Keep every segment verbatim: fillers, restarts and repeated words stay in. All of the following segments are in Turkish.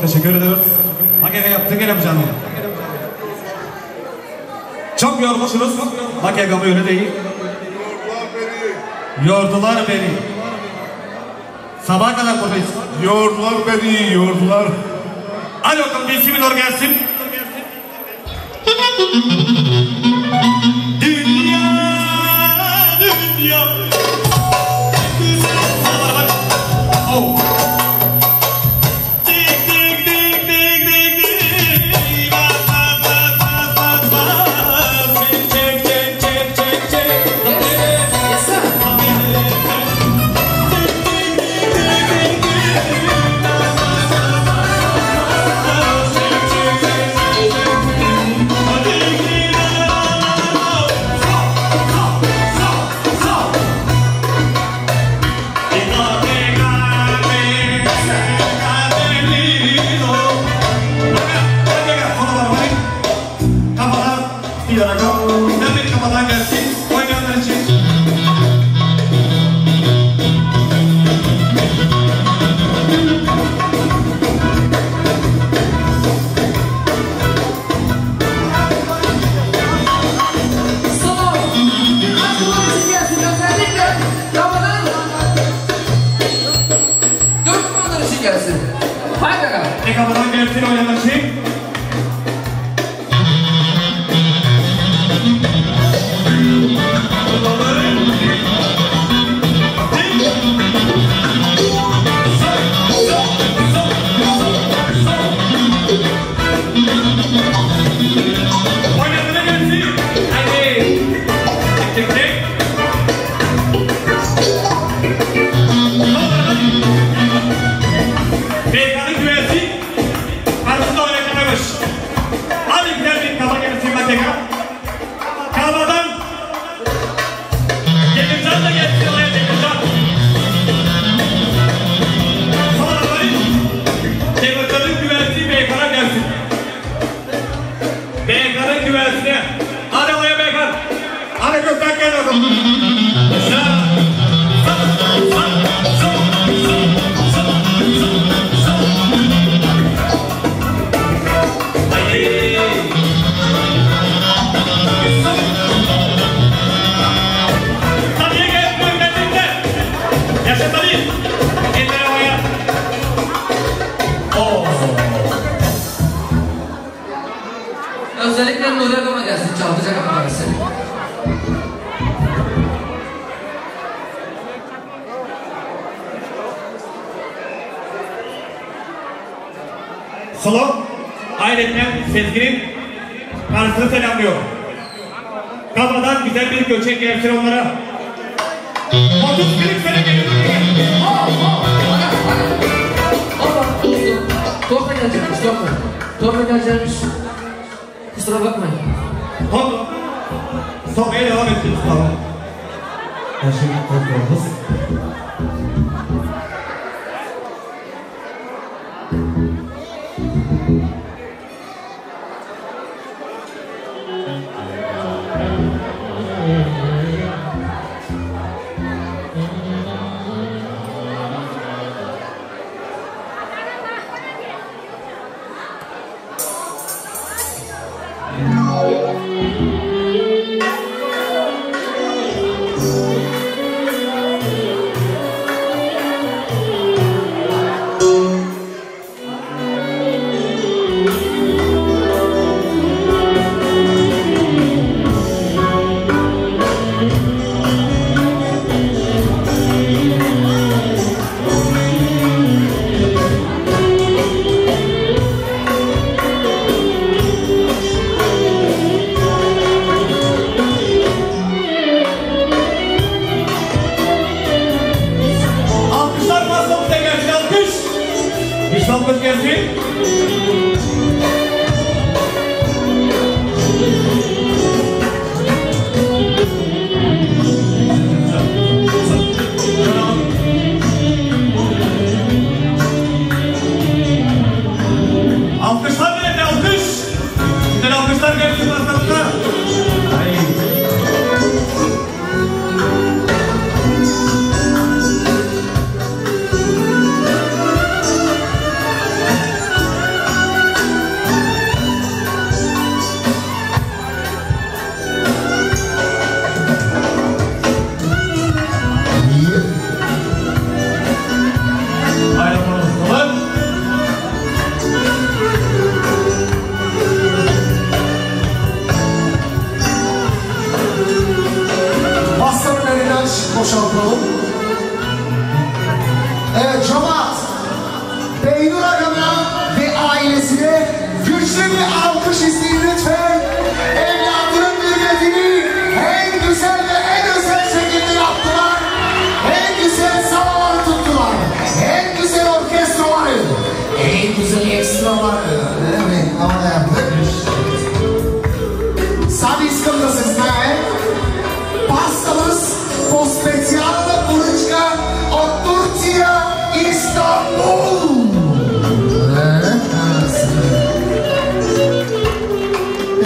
teşekkür ederiz. Hakikaten yaptık gene bu canım. Çok yormuşsunuz. Hakikaten öyle değil. Yordular beni. Sabaha kadar buradayız. Yordular beni, yordular. Hadi bakalım bir siminor gelsin. Dünya, dünya. Oh. Özellikle Nuri Agama gelsin, çalacak aparası. Solo, ayrıca Sezgin'in karşısını selamlıyor. Kafadan güzel bir göçek gelsin onlara. otuz kırk sene geliyor. Oh, oh, bana, bana. Oba, Torpa gelecekmiş, Torpa. Torpa gelecekmiş. Kusura bakmayın. Tamam. Sokmaya devam ettiniz, tamam. Her şey kontrolümüz.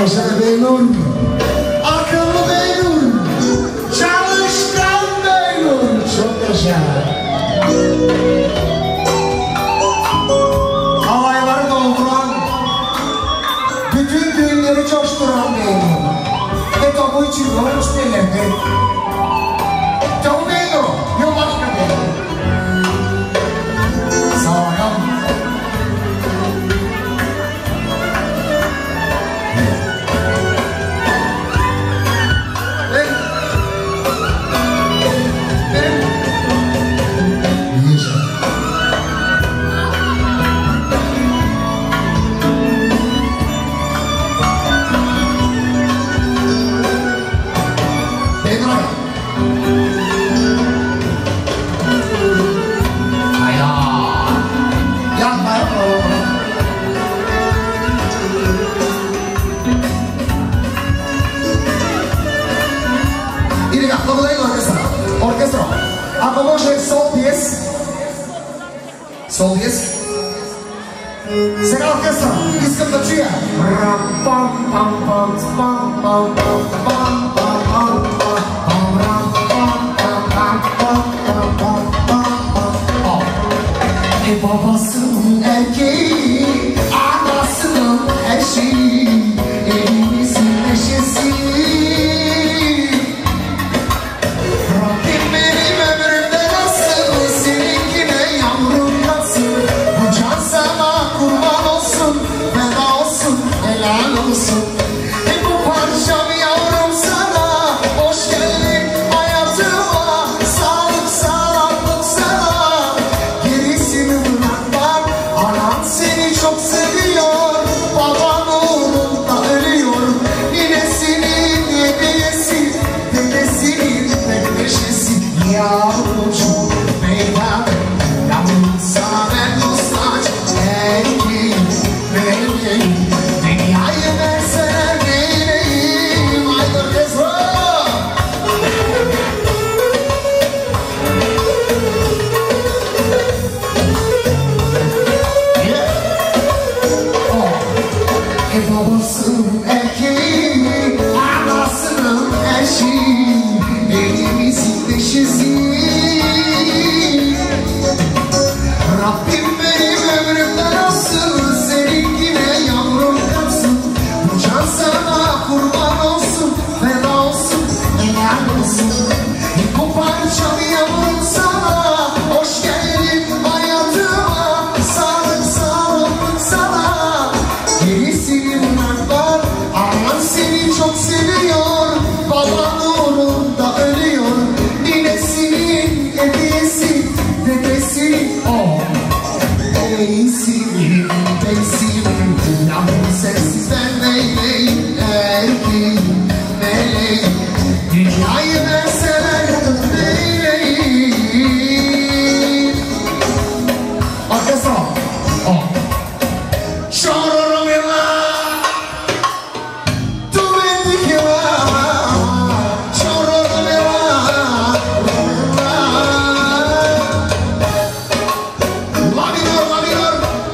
Yaşa Beynur, akıllı Beynur, çalışkan Beynur, çok yaşa. Havayları dolduran, bütün düğünleri coşturan Beynur. Ve topu için yormuş belirdi. Topu Beynur, yok başka Beynur. Sağlam. Sol diez. Será orquesta. Escantatia. Ram pam pam pam pam pam pam pam pam pam pam ram pam pam pam pam pam pam pam pam. E babasının erkeği, anasının eşi, evimizin neşesi. Rabbim benim ömrümde nasıl, seninkine yavrum nasıl? Bu can sana kurban olsun, feda olsun, helal olsun. E bu parçam yavrum sana, hoş geldin hayatıma. Sağlık sağlık sana, gerisini bırak bak. Anan seni çok seviyor, baban uğrunda ölüyor. Ninesinin hediyesi, dedesinin bekleşesi. Yavrucuğum meydan, yavrum sana ben dostlar. Erkeğim, meleğim, dünyayı verseler neyleyim? Haydi Rezva! E babasının erkeği, anasının eşi, evimizin neşesi. Rabbim benim ömrümde nasıl, seninkine yavrum kapsın. Bu can sana kurban olsun, feda olsun, helal olsun. Bu parçam yavrum sana, hoş geldin hayatıma. Sağlık sağlık sana, gerisini bırak var. Anan seni çok seviyor, baban uğrunda ölüyor. Ninesinin hediyesi, dedesinin o. Beysim, beysim, yavrum sensiz ben neyleyim? Erkeğim, meleğim, dünyayı verseler neyleyim? Arkasına, o. Şorurum yıla, tuvendik yıla, şorurum yıla, la minor, la minor.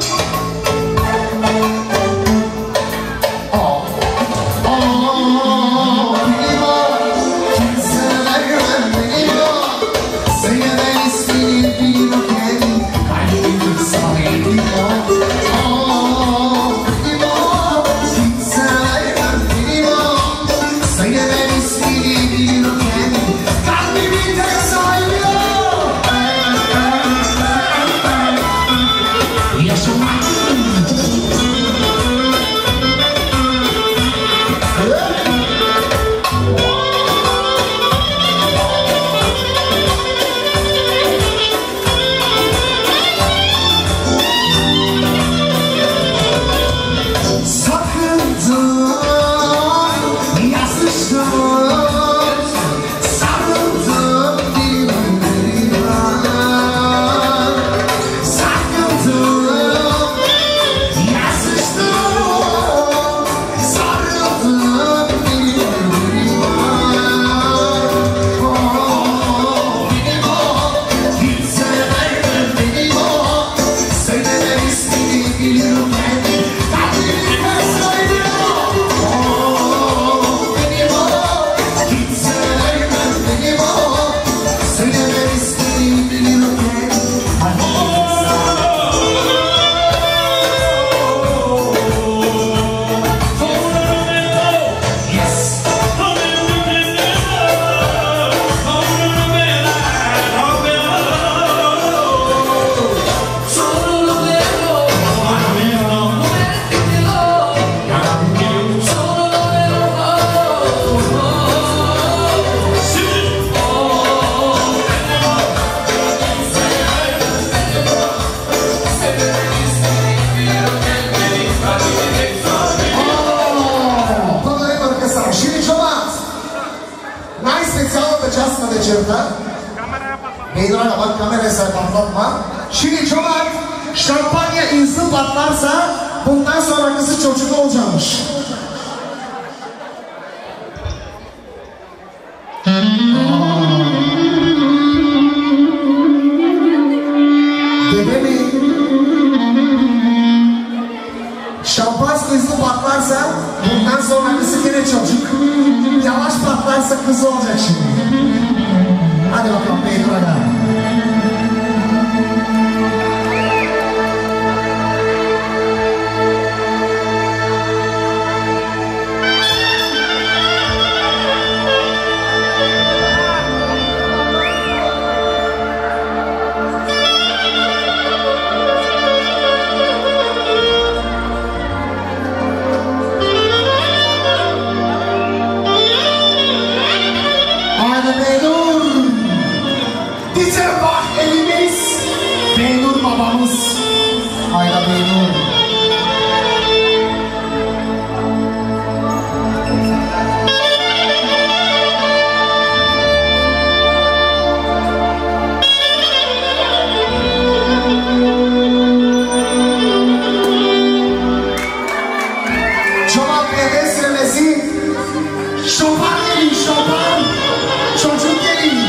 Decir'de. Meydana bak, kameraya sahip patlatma. Şimdi Çomak, şampanya insıl patlarsa bundan sonrakisi çocuk olacakmış. Dede mi? Şampanya insıl patlarsa bundan sonrakisi yine çocuk. Yavaş patlarsa kız olacak şimdi. Hadi bakalım Meydana. Ayla Beynur. Çomak nefes sürmesi. Şopan gelin, şopan. Çocuk gelin.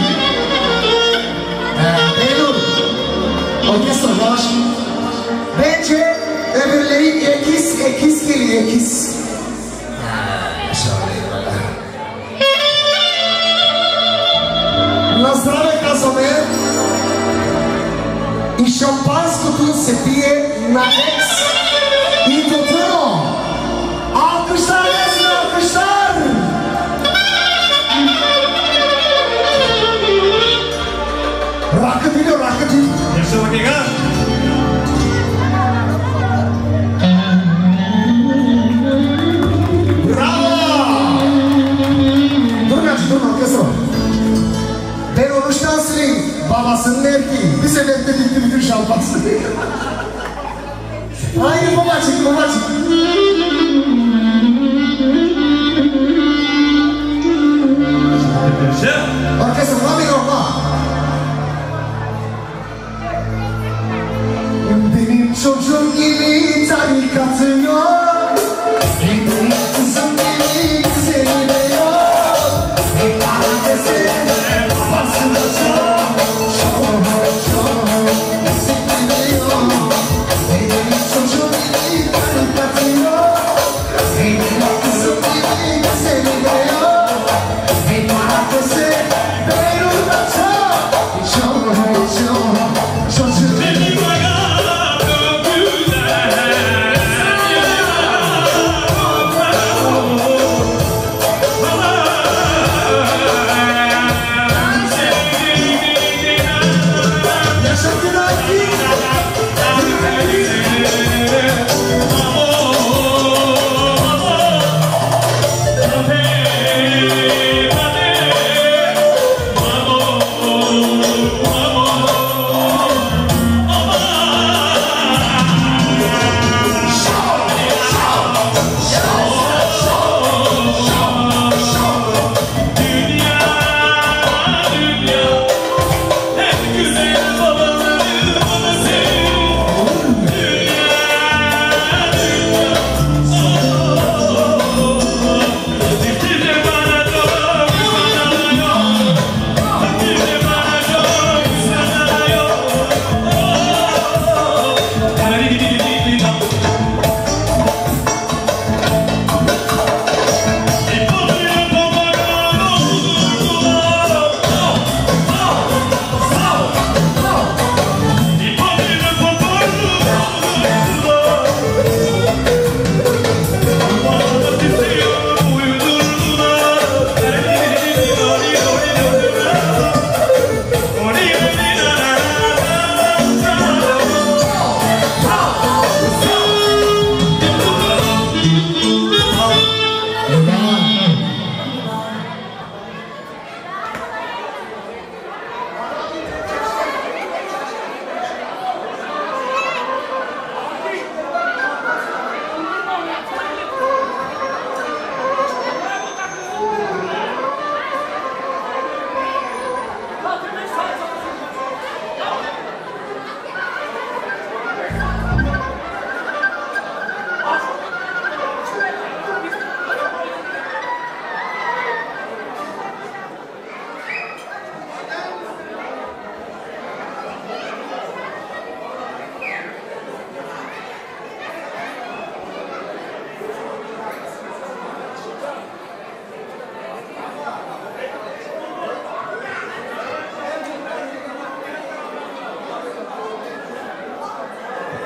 Ee, Beynur. Orkestra baş. Bence öbürleri ekiz ekiz geliyor ekiz. Nazdravе казваме и шампанското се пие на екс и до тъно. Алкъщар, лесно, алкъщар! Рака ти, рака ти! Yaşa bak Ega. Ben oruçtan sileyim. Babasının erkeği. Bir sebeple bitti bütün şampası. Hayır babacık, babacık. Orkestra, lan bir orta. Benim çocuğum gibi tarikatı yok. Benim kızım gibi güzeli de yok. Hep bana desene babası da çok. Çok, çok, güzeli de yok. Benim çocuğum gibi tarikatı yok.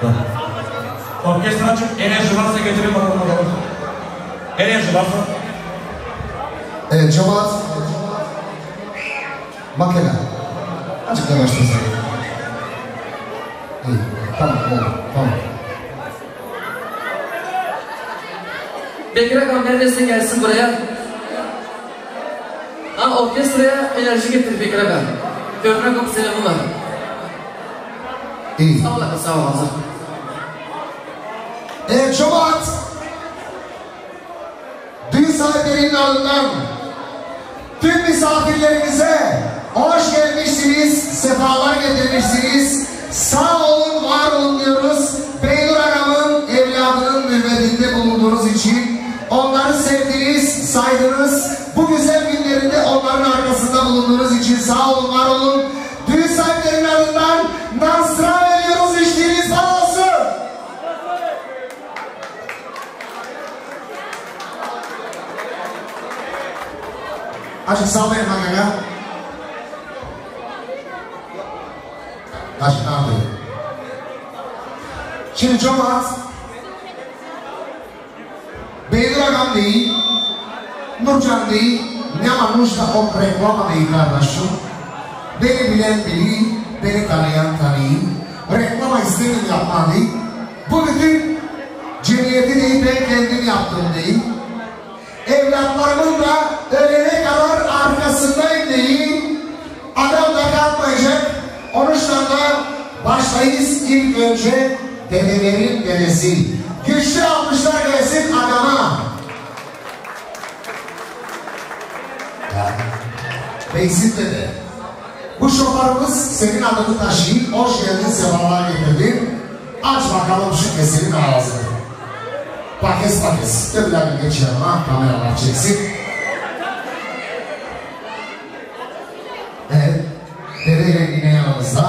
Orkestra açıp enerji varsa getirin bakalım bakalım. Enerji varsa. Evet, cemaat. Makine. Azıcık yavaşlasın. İyi, tamam, oldu, tamam. Bekir Agam neredeyse gelsin buraya. Ha, orkestraya enerji getir Bekir Agam. Görün Agam selamı var. İyi. Sağ ol, sağ ol. Hazır. Evet, cemaat. Düğün sahiplerinin ardından tüm misafirlerimize hoş gelmişsiniz, sefalar getirmişsiniz. Sağ olun, var olun diyoruz. Beynur Agam'ın evladının mürvedinde bulunduğunuz için onları sevdiniz, saydınız. Bu güzel günlerinde onların arkasında bulunduğunuz için sağ olun, var olun. Düğün sahiplerinin ardından Nasra veriyoruz, işleriniz sağ olsun. Açık sağlayın bakaya. Açık ne yapayım? Şimdi cemaat Beynur Agam değil, Nurcan değil, ne varmış da o reklama değil kardeşim. Beni bilen bilir, beni tanıyan tanıyı. Reklama istedim yapma değil. Bu bütün cemiyeti değil, ben kendim yaptım değil. Evlatlarımın da ölene kadar arkasındayım değil. Adam da kalmayacak. Onuçlarla başlayız ilk önce dedelerin dedesi. Güçlü almışlar gelsin Agam'a. Beysin dede. Bu şoparımız senin adını taşıyıp hoş geldin, sefalar getirdin. Aç bakalım şu kesenin ağzını. Pakes pakes. Öbürlerini geç yanıma, kameralar çeksin. Evet. Dedeyle yine yanımızda.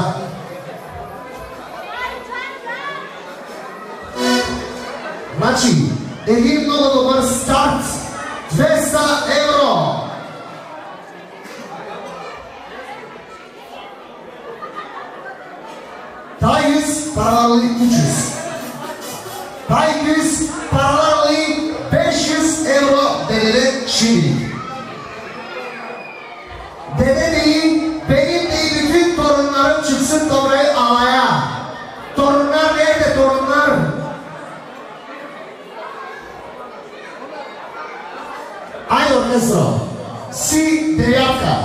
Znači, Evim mnogo dobar start. dvesta euro. Taj yüz paralarlı üç yüz. Taj yüz paralarlı beş yüz euro dedede şimdi. Dede değil, benim değil, bütün torunlarım çıksın oraya alaya. Torunlar nerede torunlar? Ay orkestra. Si devyatka.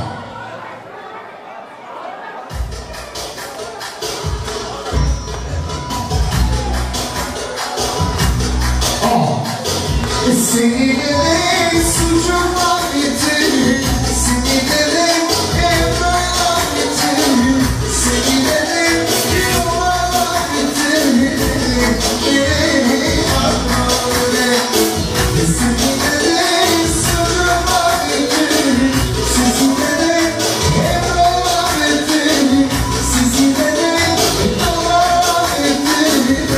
Oh. Seni de suçuma bitir. Seni de evroya bitir. Seni de yola bitir. Seni akıllı. Seni de suçuma bitir. Seni de evroya bitir. Seni de yola bitir.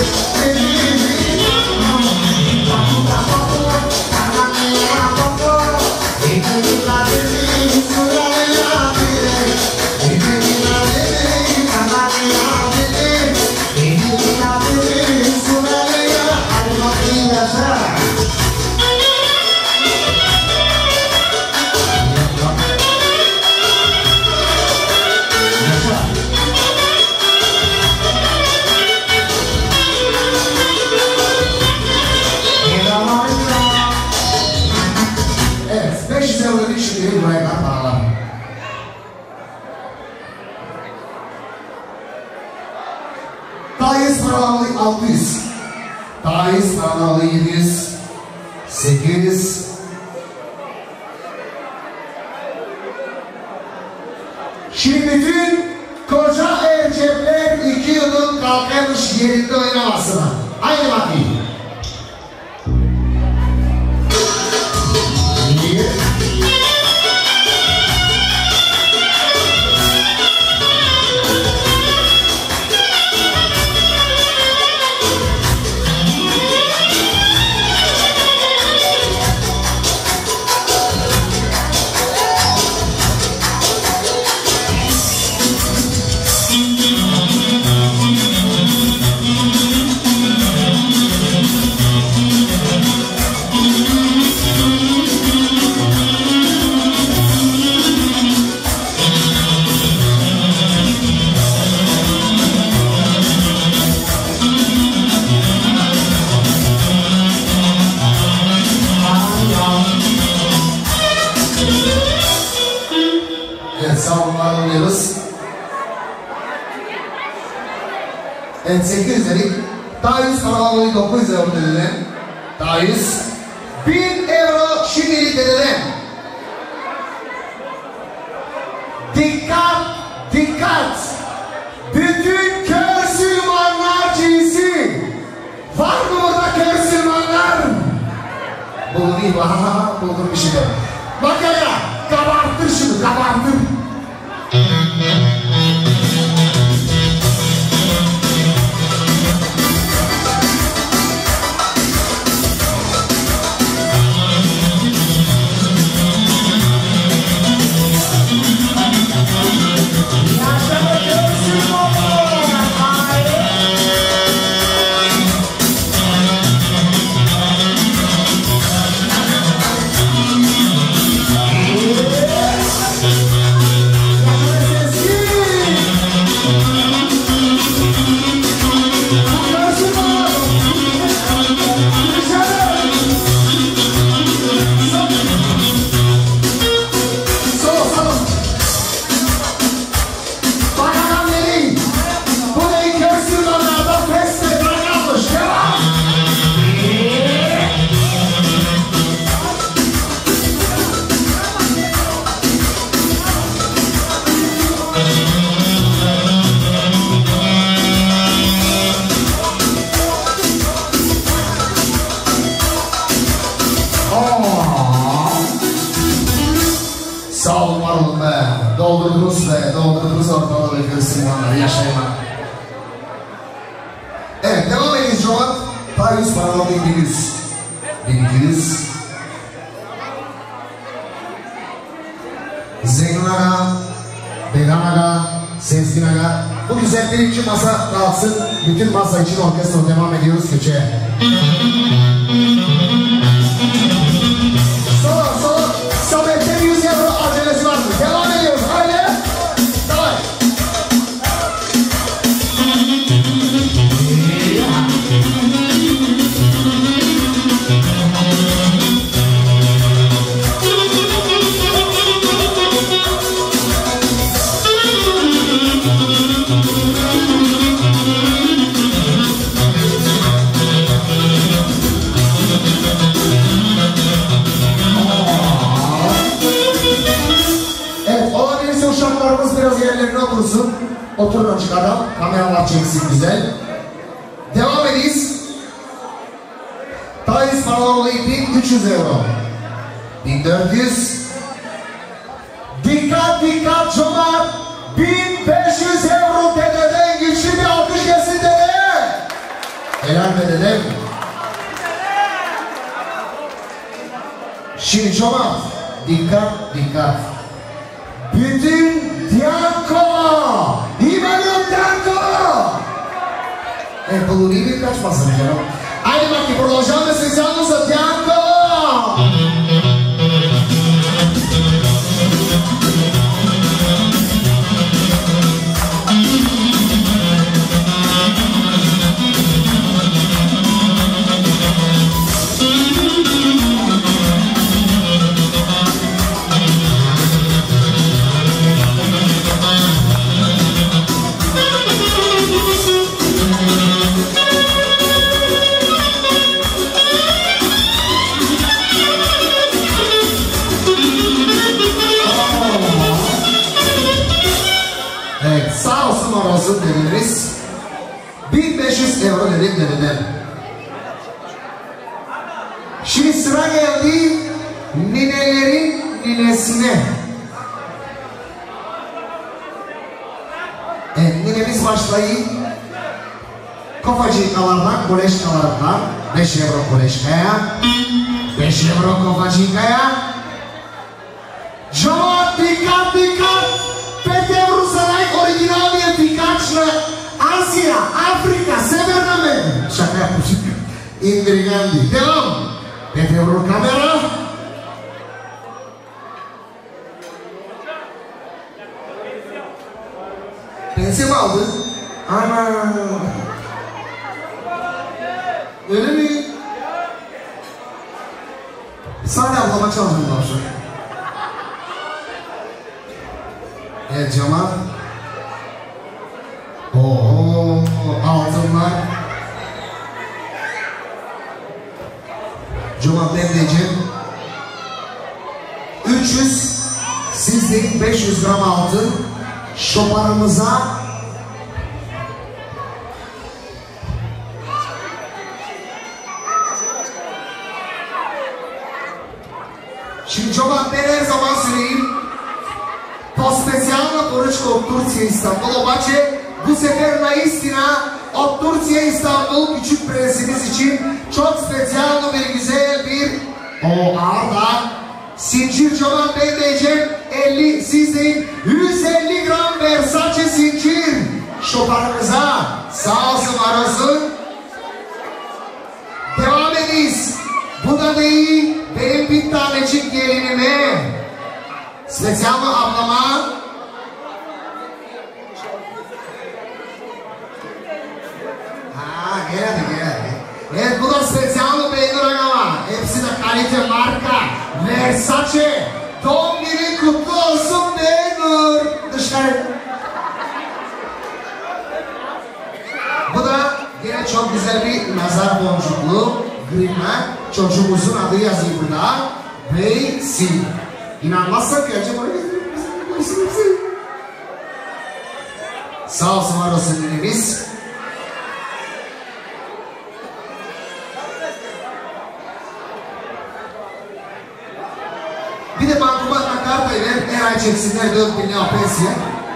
Evet, beş yüz euro'nun şimdi buraya kadar paralar. Daiz paralı altı yüz. Daiz paralı yedi yüz. sekiz yüz. Şimdi bütün koca erkekler iki yılın kalkamış yerinde oynamasına. Aynı bakayım. sağ olun, var oluyoruz. Evet, sekiz yüz dedik. Daha yüz kalabalığı dokuz yüz euro dediler. Daha yüz. bin euro şimdilik dediler. Dikkat, dikkat. Bütün kör Süleymanlar cinsi. Var mı burada kör Süleymanlar? Buldum iyi, ha buldum bir şey. Bak ya, kabartır şunu, kabartır. Sağ olun, var olun be. Doldurdunuz be, doldurdunuz ortalığı ve Müslümanları yaşayma. Evet, devam ediniz Jovan. Daha yüz paralı bin yüz. bin iki yüz. Zeynun Aga, Began Aga, Sezgin Aga. Bu güzel birinci masa kalsın. Bütün masa için orkestra devam ediyoruz köşeye. Solo, solo. Samet'te yüz euro acelesi var mı? Devam ediyoruz. Haydi. Davay. Uşaklarımız biraz yerlerine otursun. Oturun açık adam. Kameralar çeksin güzel. Devam ediyiz. Taiz paralı bin üç yüz euro. bin dört yüz. Dikkat dikkat Cumar. bin beş yüz euro dededen güçlü bir alkış gelsin dede. Helal be dedem. Şimdi Cumar. Dikkat dikkat. Bütün Dianco! İmanım Dianco! E, bu iyi bir kaçmasın canım. Haydi bakayım, burada hocam da siz yalnızsa Dianco! Olsun dediniz. bin beş yüz euro dedik dediler. Şimdi sıra geldi ninelerin ninesine. Evet, ninemiz başlayın. Kofacikalardan, koleşkalardan beş euro koleşkaya, beş euro kofacikaya. Cevap dikkat dikkat. Petevru Saray orijinal diye birkaçla Asya, Afrika, Severna mı? Şaka yapmışım. İndirgendi. Devam. Petevru kamera. Pense mi aldın? Ana. Öyle mi? Sadece ablama çalışmam lazım. Evet Cemal. Oo, altınlar. Cemal Demleciğim. üç yüz, sizde beş yüz gram altın. Şoparımıza Şimdi Cemal ben her zaman söyleyeyim. Po specijalno poručko od Turcije İstanbul obače. Bu sefer na istina od Turcije İstanbul küçük prensimiz için çok spesyalno bir güzel bir o arda zincir Cemal Bey diyeceğim. elli sizin yüz elli gram Versace zincir şoparımıza sağ olsun var olsun. Devam ediyiz. Bu da değil benim bir tanecik gelinime spesyalno ablama ha geldi geldi. Evet bu da spesyalno Beynur Agama. Hepsi de kalite marka Versace. Doğum günün kutlu olsun Beynur. Dışarı. Bu da yine çok güzel bir nazar boncuklu grima. Çocuğumuzun adı yazıyor burada. Beysi. İnanmazsak gerçek oraya getirelim. Sağ olsun var olsun dinimiz. Bir de bankomatla kartayı ver, her ay çeksinler dört bin lira pensiye.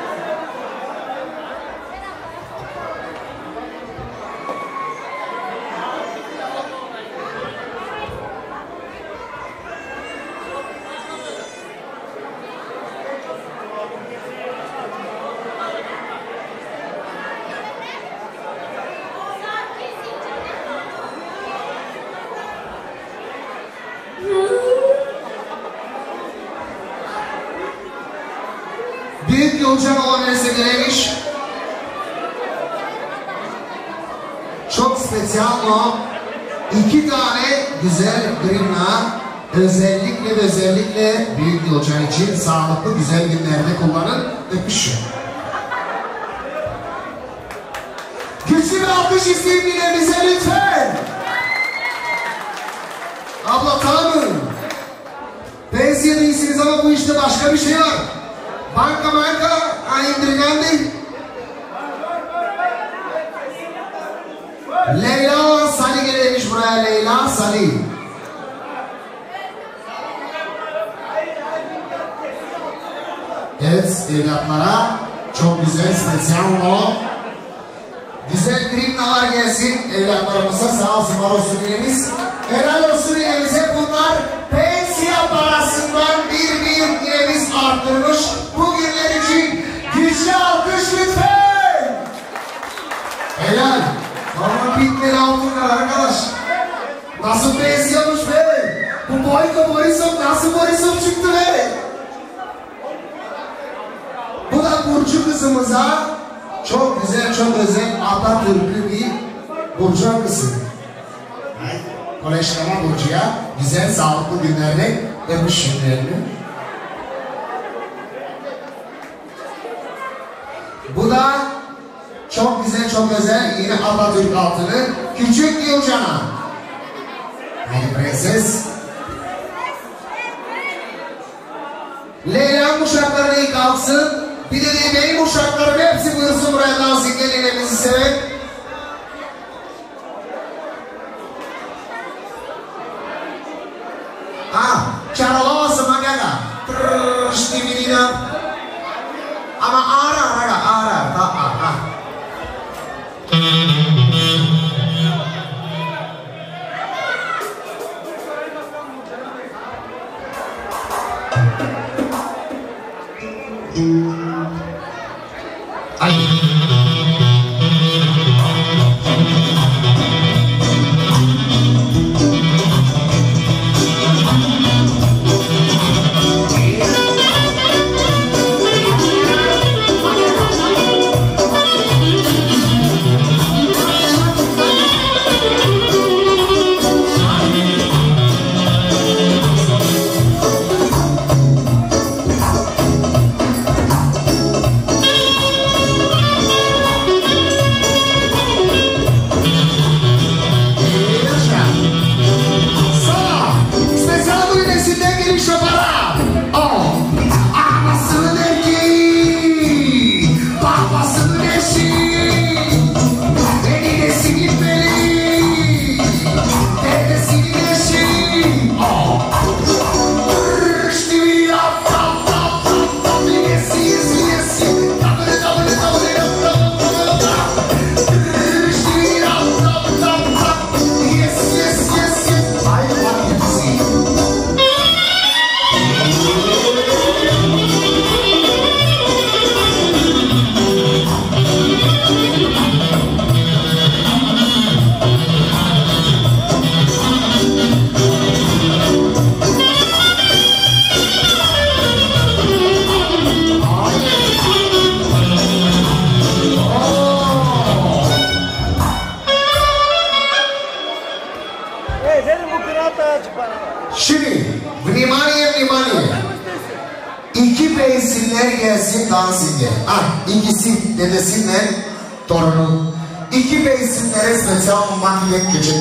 Büyük yolcan olan nesnelemiş. Çok spesyal o. İki tane güzel grimna. Özellikle ve özellikle büyük yolcan için sağlıklı güzel günlerde kullanın. Öpüşün. Güçlü bir alkış isteyin bize lütfen. Abla tanrım. Pensiye değilsiniz ama bu işte başka bir şey var. Banka banka indirgen değil. Leyla Salih gelmiş buraya. Leyla Salih. Evet evlatlara çok güzel spesyal o. Güzel grimnalar gelsin evlatlarımıza sağ olsun var olsun elimiz. Helal olsun elimize bunlar pensiye parasından bir büyük elimiz arttırmış. Bugünler için güçlü alkış lütfen. Helal. Ama bitmedi altınlar arkadaş. Nasıl pensiyormuş be? Bu Boyko Borisov nasıl Borisov çıktı be? Bu da Burcu kızımıza çok güzel, çok özel Atatürk'lü bir Burcu kızı. Koleşlama Burcu'ya güzel, sağlıklı günlerde öpüş günlerini. Bu da çok güzel, çok özel yine Atatürk altını küçük Yılcan'a. Hadi prenses. Leyla uşakları iyi kalsın. Bir de değil benim uşaklarım hepsi buyursun buraya dansın gelinlerinizi seven. Ah, çaralamasın ha gaga. Trrrrş dividina. Ama ara raga ara. Ha ha ha. Ay. beysinler gelsin dansinge. Ah, ikisi dedesinle torunu. İki beysinlere spesyal makyaj geçecek.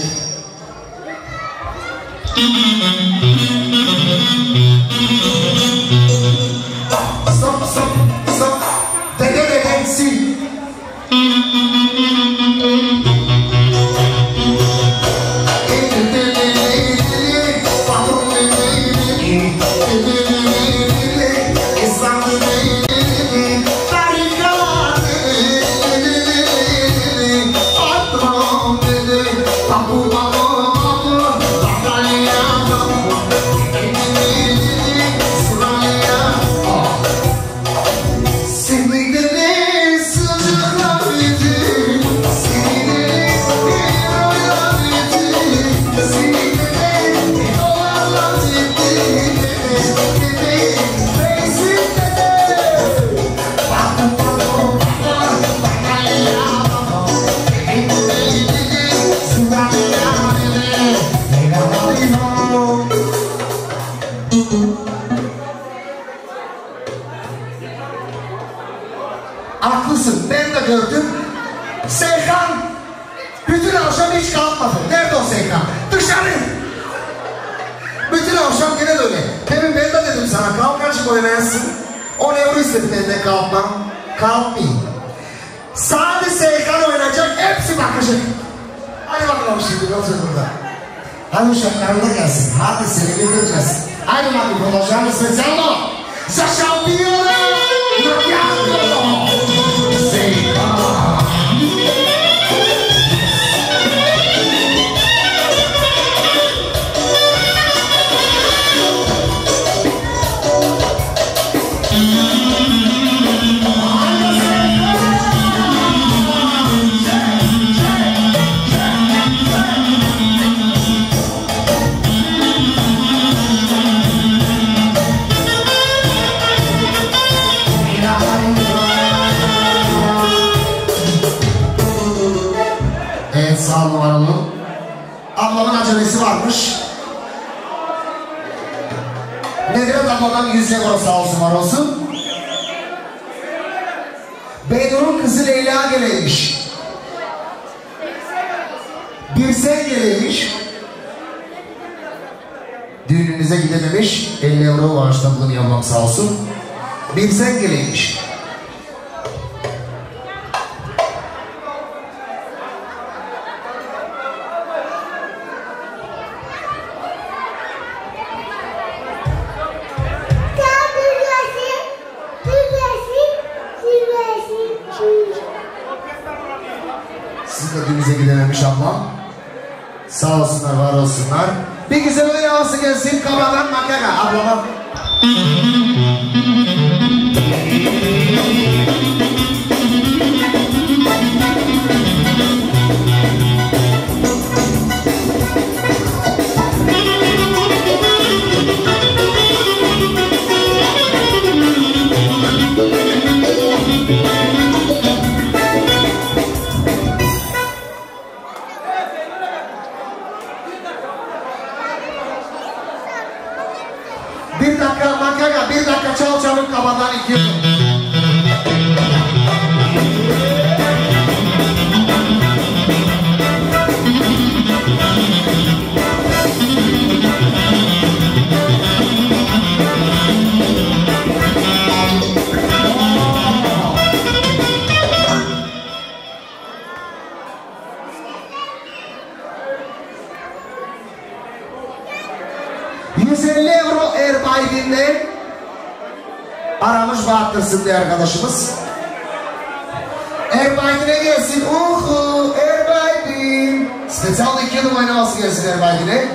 Stop, stop, stop. Dede dede sil. Haklısın, ben de gördüm. Seyhan bütün akşam hiç kalkmadı. Nerede o Seyhan? Dışarı! Bütün akşam yine de öyle. Demin ben de dedim sana, kalk açık oynayasın. O ne istedi benden kalkmam. Kalkmayayım. Sadece Seyhan oynayacak, hepsi bakacak. Hadi bakalım şimdi, otur burada. Hadi uşaklarına gelsin, hadi seni bildireceğiz. Hadi bakalım, olacağını spesyal o. Za şampiyonu! Macchiato! Seyhan! Evet, sağ olun, var olun. Ablamın acelesi varmış. Nedret abladan yüzde euro sağ olsun, var olsun. Beydur'un kızı Leyla geleymiş. Bir sen geleymiş. Düğününüze gidememiş. elli euro bağışladığını yapmam sağ olsun. Bir sen geleymiş. Siz de düğünüze gidememiş ablam. Sağ olsunlar, var olsunlar. Bir güzel öyle havası gelsin. Kabadan makaka ablama. Bir dakika makaka, bir dakika çal çalın kabadan iki yıl. yüz elli euro Erbaydin'le aramış baktırsın diye arkadaşımız. Erbaydin'e gelsin. Uhu Erbaydin. Spesyal iki yılım oynaması gelsin Erbaydin'e.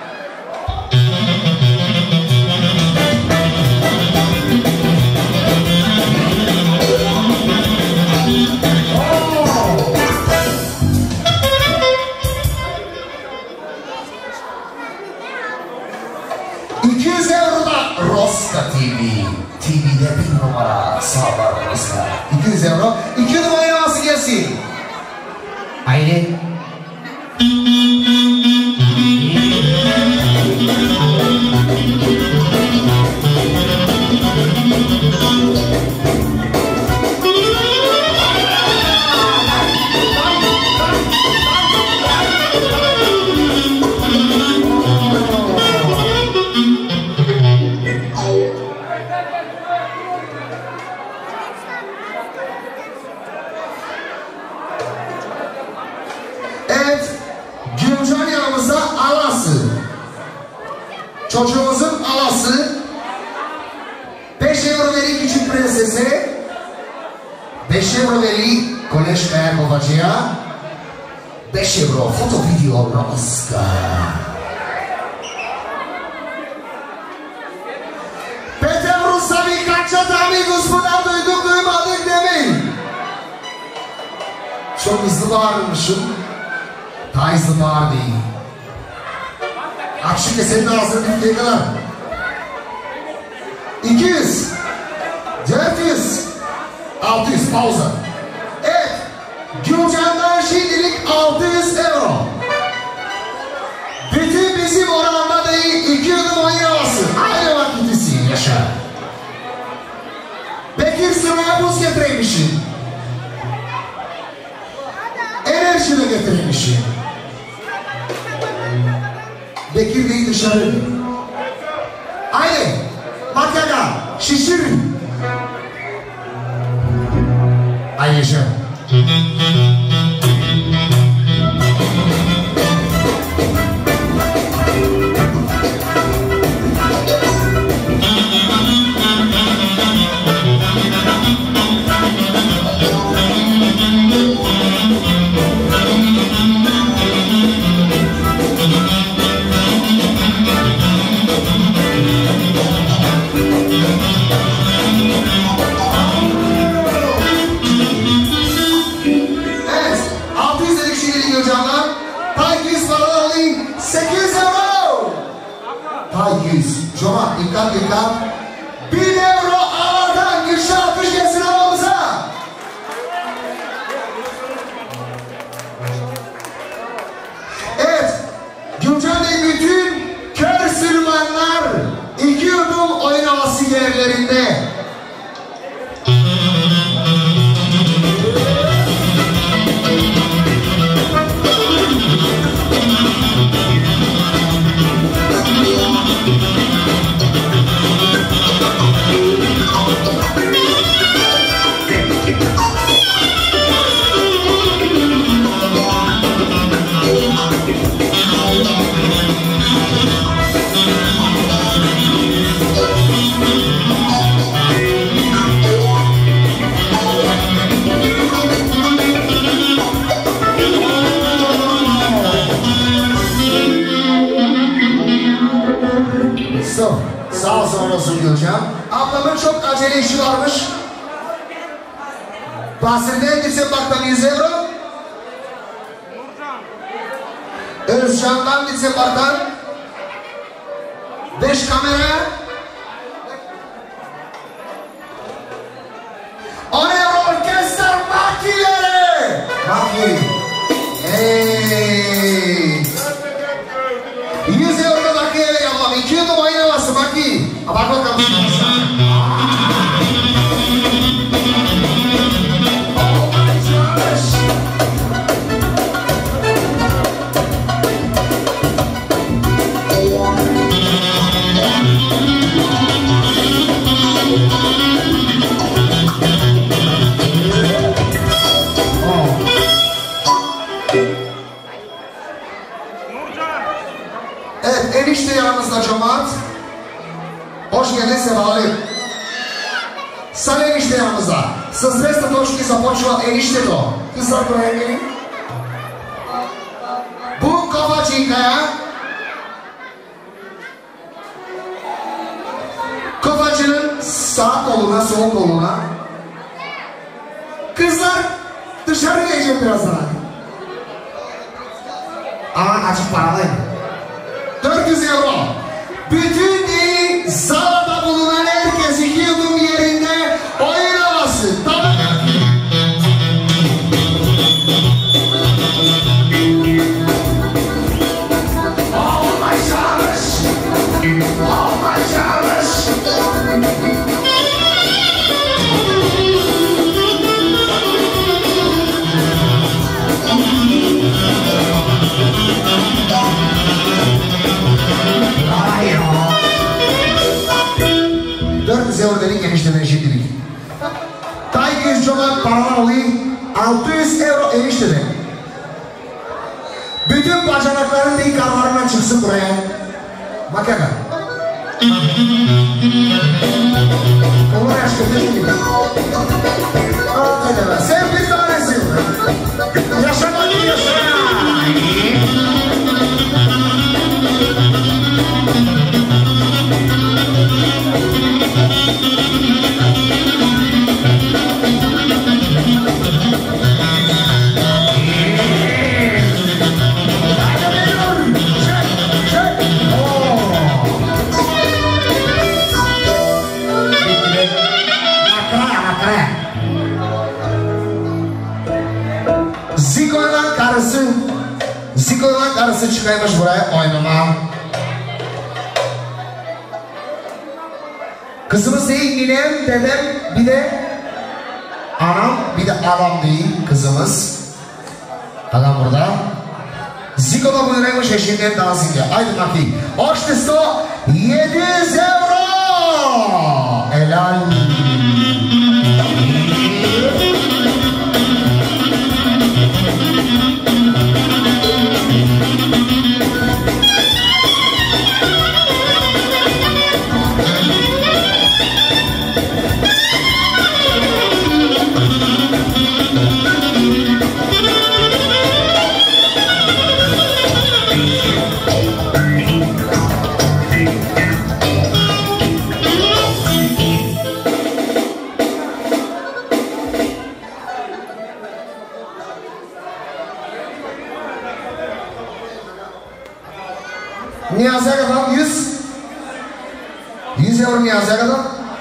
iki yüz euro da Roska T V. T V'de bir numara sağlar Roska. iki yüz euro. iki numara nasıl gelsin? Haydi. sesi beş euro veri Koleşkaya Kovacı'ya beş euro foto video Ramoska. Peter Rusavi kaçça dami gospoda duyduk duymadık demeyin. Çok hızlı bağırmışım. Daha hızlı bağır değil. Akşam kesenin ağzını bittiği kadar. iki yüz, dört yüz, altı yüz pauza. Evet, Gülcan'dan şimdilik altı yüz euro. Bütün bizim oranda değil, iki yudum oynaması. Aynı vakitisi yaşa. Bekir sıraya buz getireymişim. Enerji de getireymişim. Bekir değil dışarı. Aynı. Makyaga, şişirin. Ayşe. Cuma dikkat dikkat. Bir euro ağırdan girişe atış gelsin havamıza. Evet. Gülcan'ın bütün kör sürmanlar iki yudum oyun havası yerlerinde. So, sağ olsun olsun Gülcan. Ablamın çok acele işi varmış. Bahsedilen Disembark'tan yüz euro. Özcan'dan Disembark'tan beş kamera. on euro orkestra makileri. Maki. Hey. yüz euro makiye yapalım. iki yudum oynaması maki. Bak bakalım. Evet, enişte yanımızda cömert. Hoş geldin Sevalip. Sen enişte yanımızda. С двеста точки започва enişteto. Kızlar buraya gelin. Bu Kovacı'ya Kovacı'nın sağ koluna, sol koluna. Kızlar dışarı geleceğim birazdan. Ama açık paralıyım. dört yüz euro. Bütün değil, salada bulunan herkes iki yudum yerinde oyun havası. Tamam. Olmayacakmış. Olmayacakmış. dört yüz euro dedik enişteden şimdilik. Taygız Cömert paralar oluyor. altı yüz euro enişteden. Bütün bacanakların değil karlarına çıksın buraya. Bak ya. Olur aşkım. Sen bir tanesin. Yaşamak yaşa. Ziko'yla karısı Ziko'yla karısı çıkaymış buraya oynama. Kızımız değil ninem, dedem, bir de anam, bir de adam değil kızımız. Adam burada. Ziko'la buyuraymış eşinden dansın ya. Haydi bakayım. Oştisto yedi yüz euro. Helal. Niyazi'ye kadar yüz yüz euro Niyazi'ye kadar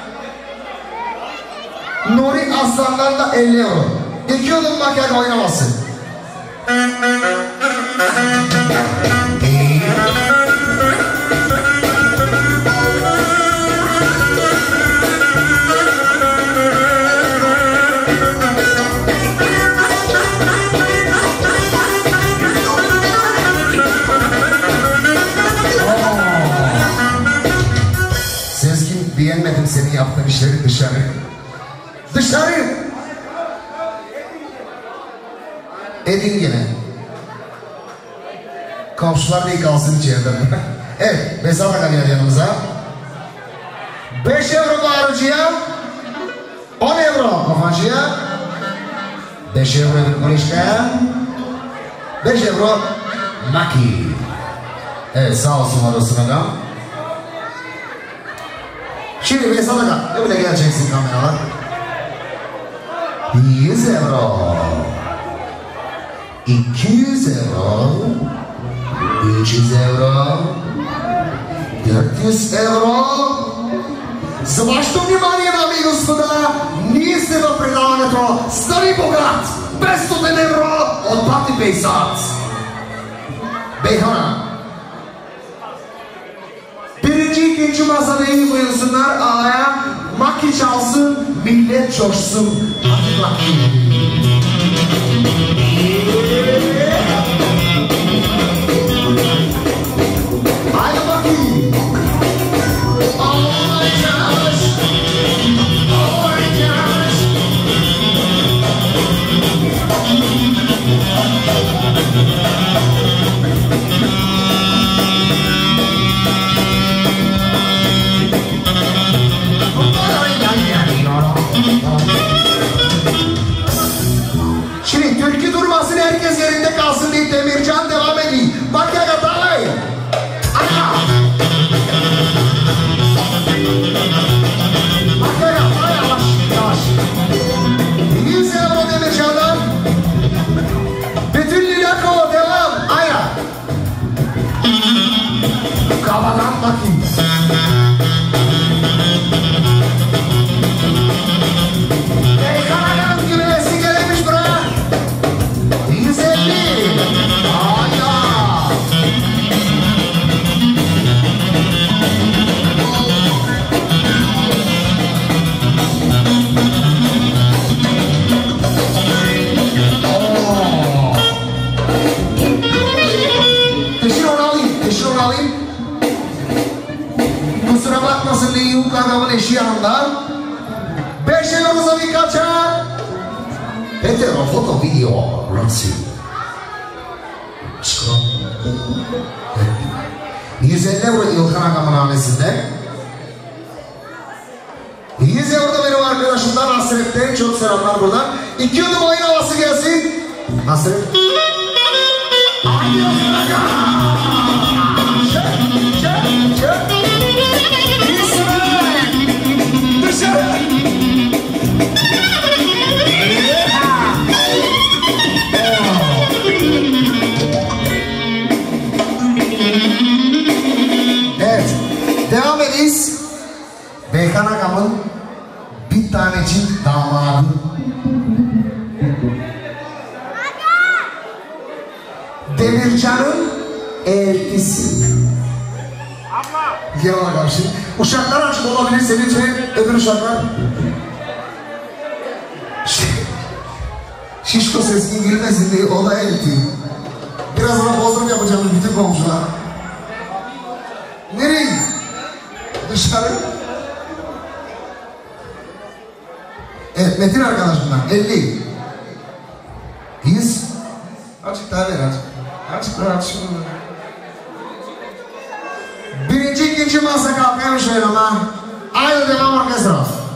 Nuri Aslan'dan da elli euro. İki yılın makyaj oynaması. Beğenmedim senin yaptığın işleri dışarı. Dışarı! Edin gene. Komşular değil kalsın içeride. Evet, Besat Aga geldi yanımıza. beş euro bağırıcıya, on euro kafancıya, beş euro bir kuruşta, beş euro Maki. Evet, sağ olsun orasın adam. Şimdi Besat Aga, öyle geleceksin kameralar. yüz euro, iki yüz euro, üç yüz euro, dört yüz euro. Zwłaszcza внимание на и господа, ние сме в предаването Стари богат, петстотин евро от Пати Бейсат. Beyhana. Birinci, ikinci masada iyi buyursunlar ağaya. Maki çalsın, millet coşsun. Hadi bakayım. Hadi bakayım. Oh my gosh. Oh my gosh. Şimdi türkü durmasın, herkes yerinde kalsın deyip Demircan devam edeyim. Bak ya katay. Ana. Bak ya katay, yavaş yavaş. yüz euro Demircan'dan. Bütün Lilako devam. Aynen. Kafadan bakayım. Beykana'nın güvesi gelemiş buraya. yüz elli. Aynen. Teşhir onu alayım, teşhir onu alayım. Kusura bakmasın diye yumuk adamın eşi yanında. beş euro'muza bir kaçar. Hetero foto video resim. Çıkın. yüz elli euro İlkan Agam'ın hamlesinde. yüz euro da benim arkadaşım. Nasret'te çok selamlar buradan. İki yudum oyun havası gelsin. Nasret. Haydi çek, çek, çek. İsmail. Dışarı. Evet, devam ediyiz. Beykan Akam'ın bir tanecik damadı. Demircan'ın eltisi. Yalan karşı. Uşaklar açık olabilirse lütfen öbür uşaklar. Şişko sesini girmesin diye o da elti. Biraz ona bozdurum yapacağım bütün komşular. Nereye? Dışarı. Evet, Metin arkadaşımdan elli. yüz. Açık daha ver açık. Açık daha açık. Birinci, ikinci masa kalkıyor şöyle ama. Aynı devam orkestra.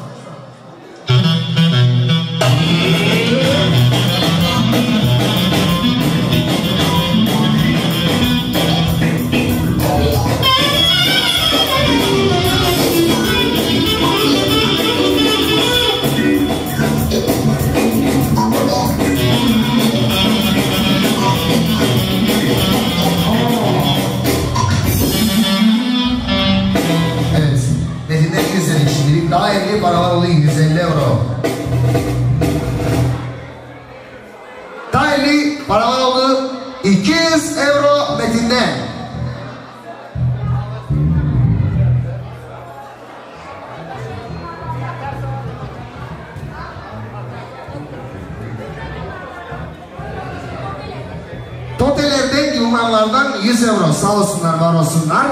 Daha elli paralar oluyor, yüz elli euro. Daha elli paralar oldu, iki yüz euro Metin'den. Totelerden, Yunanlardan yüz euro. Sağ olsunlar, var olsunlar.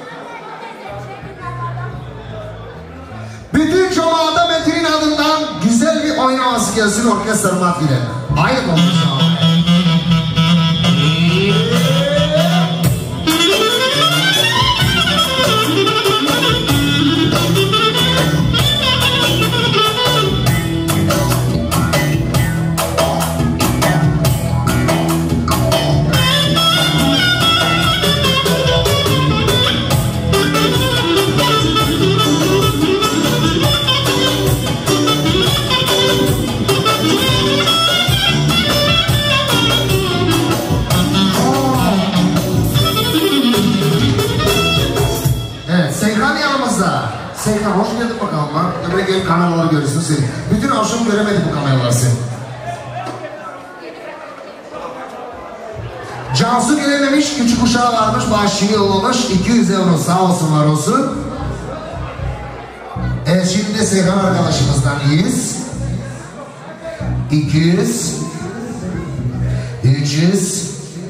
Bütün cumada Metin'in adından güzel bir oynaması gelsin orkestra matviyle. Hayır olmuş. Seyhan hoş geldin bakalım lan. Öbürü gelip kameraları görürsün seni. Bütün avşamı göremedi bu kameralar seni. Cansu gelememiş, küçük uşağı varmış, bağışçılığı yollamış. iki yüz euro sağ olsun var olsun. Evet şimdi de Seyhan arkadaşımızdan yüz. iki yüz. üç yüz.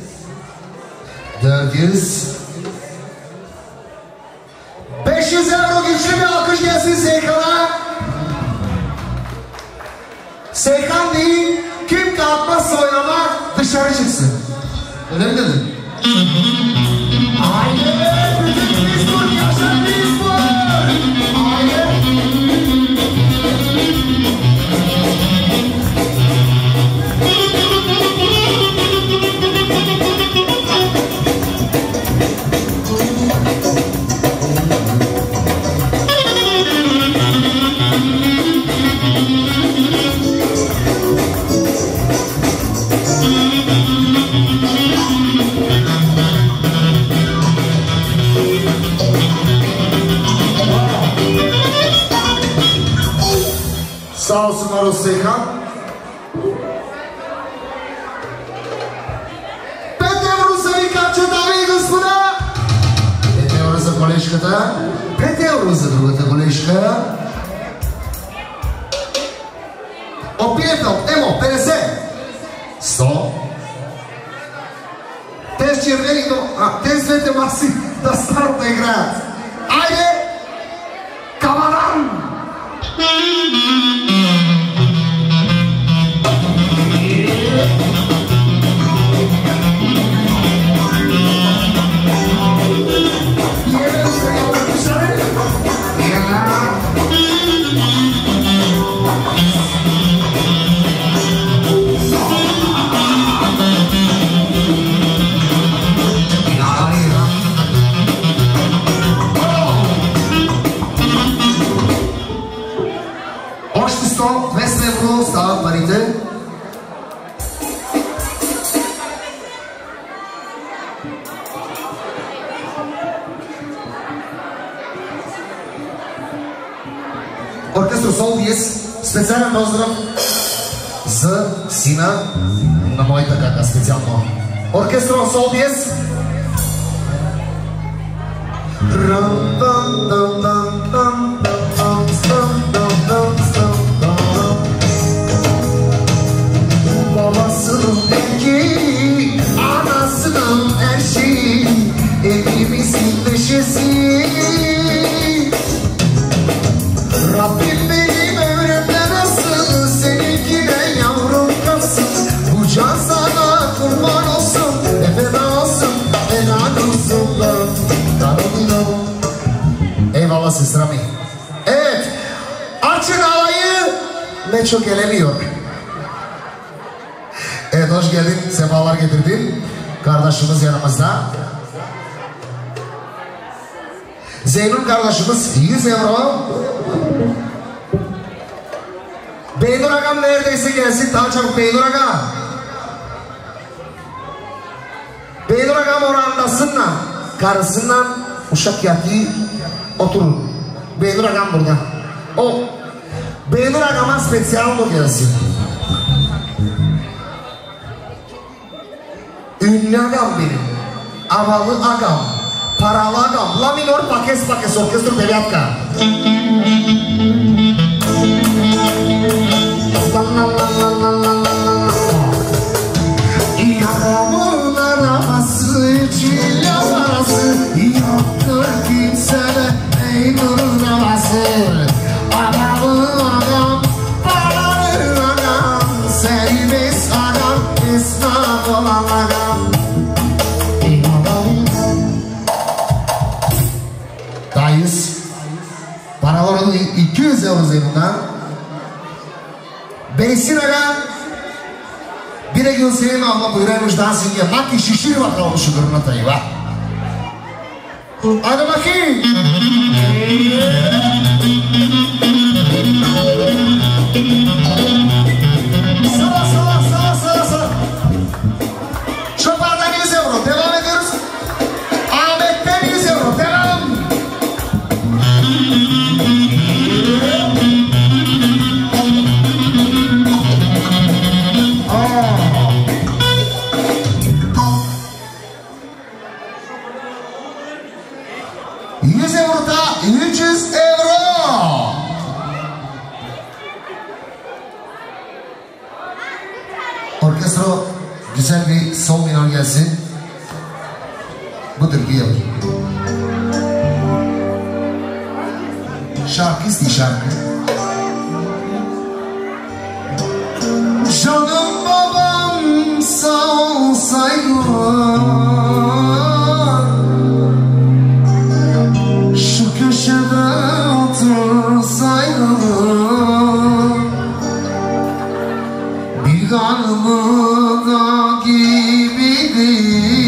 dört yüz. beş yüz euro güçlü bir alkış gelsin Seykan'a. Seykan değil, kim kalkmazsa oynama dışarı çıksın. Öyle mi dedin? Haydi, bütün Lisbon, yaşa Lisbon! Haydi! Sağ olsun var olsun Seyhan. Petevrusa bir kapçatavi kısmına. Petevrusa koleşkada. Petevrusa drugata koleşka. Opieto, emo, perese. Sto. Test cervelito, test vete masi da starta igrat. Ajde. Kavadan. Още сто, двеста евро стават парите. Оркестър Сол Диез, специален поздрав за сина на моята кака, специално. Оркестър Сол Диез. Babasının belki, anasının her şeyi, evimizin neşesi. Rabbim benim ömrümde nasıl, seninkine yavrum kalsın. Bu can sana kurban olsun, efendim olsun, helal olsun lan. Eyvallah Sesrami. Evet, açın havayı, Meço gelemiyor. Evet, hoş geldin, sefalar getirdin. Kardeşimiz yanımızda. Zeynur kardeşimiz yüz euro. Beynur Agam neredeyse gelsin, daha çabuk Beynur Agam. Beynur Agam orandasınla, karısından uşak yatı oturun. Beynur Agam burada. O, Beynur Agam'a spesiyal mı gelsin? Ünlü agam benim, havalı agam, paralı agam, la minor pakes pakes orkestru devyatka. Yaramın arabası, çil arabası, yoktur kimsene Beynur'un arabası. Havalı agam, paralı agam, serbest agam, esnaf olan agam. Daha yüz. Paralar oldu iki yüz euro üzerinden. Beysin aga. Bir de Gülseyin abla buyuraymış dansın ya. Bak ki şişir bakalım şu gırnatayı bak. Hadi bakayım. Sala sala sala sala sala. Şopardan yüz euro. Devam ediyoruz. Ahmet'ten yüz euro. Devam. yüz euroda üç yüz euro. Orkestro güzel bir sol minor gelsin. Budur bir yıl. Şarkı isti şarkı. Canım babam sağ olsaydı, şu köşede otursaydı, bir kanımı da gibiydi,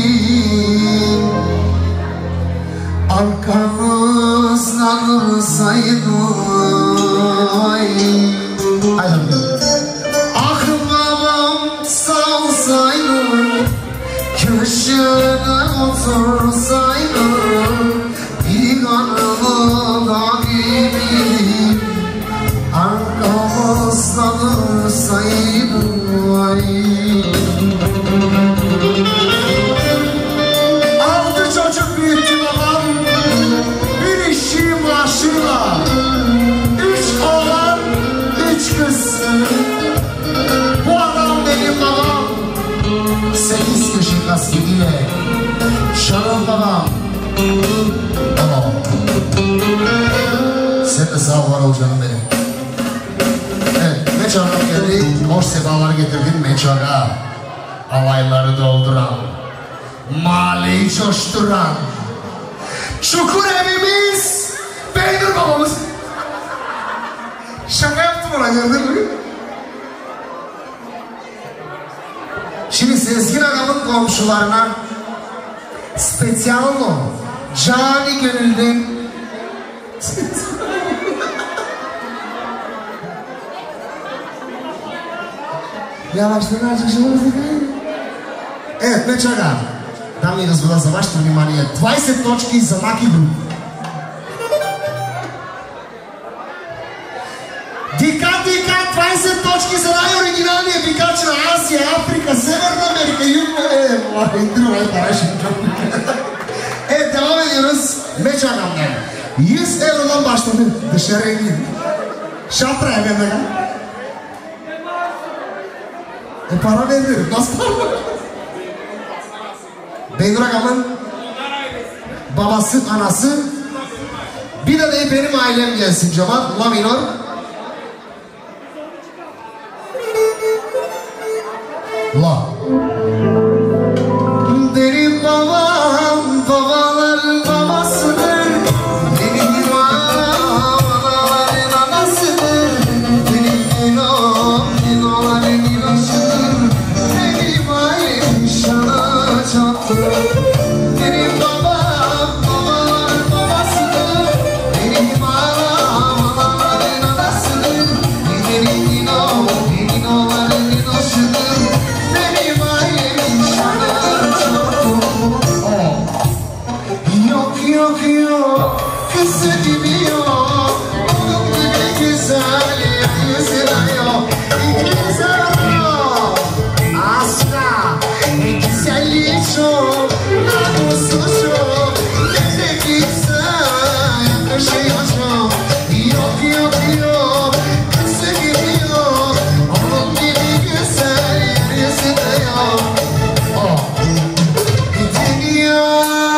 arkamızdan dursaydı. Ah babam sağ olsaydı, köşede otursaydı, bir kanımı da gibiydi, arkamızdan dursaydı. Altı çocuk büyüttü babam, bir işi maaşıyla. Üç oğlan, üç kız. Bu adam benim babam. Sekiz kişi kasketiyle. Şanım babam. Tamam. Sen de sağ var ol canım benim. Evet, Meçhan'a geldi. Hoş sefalar getirdin Meçhan'a. Alayları dolduran, mahalleyi coşturan, çukur evimiz, Beynur babamız. Şaka yaptım ona, gördün mü? Şimdi Sezgin Agam'ın komşularına spesiyal mı? Cani gönülden Yavaştan azıcık şunu. Evet, Мечага. Дами и господа, за вашето внимание. двайсет точки за Lucky Group. Дика, дика, двайсет точки за най-оригиналния бикач на Азия, Африка, Северна Америка, Южна... Е, мой, друга е парашен. Evet, devam ediyoruz. Meçagam'dan. yüz eurodan başladı. Dışarıya gidin. Şatraya ben de. E para veririm. Nasıl para? Beyduraka'nın babası, anası. Bir de de benim ailem gelsin cevap. La minor. La. Benim babam, babaların babasıdır. Benim babaların anasıdır. Benim dinom, dinoların dinosudur. Benim ailem şana çattı. Benim babam, babaların babasıdır. Benim anam, babaların anasıdır. Benim dinom, dinoların dinosudur. Benim ailem şana çattı. Yok yok yok, kızı gibi yok. Onun gibi güzel yüzüne yok. Güzel yok, asla. Güzelliği çok, namusu çok. Ne de güzel yakışıyor çok. Yok yok yok, kızı gibi yok. Onun gibi güzel yüzüne yok. Oh. Dünya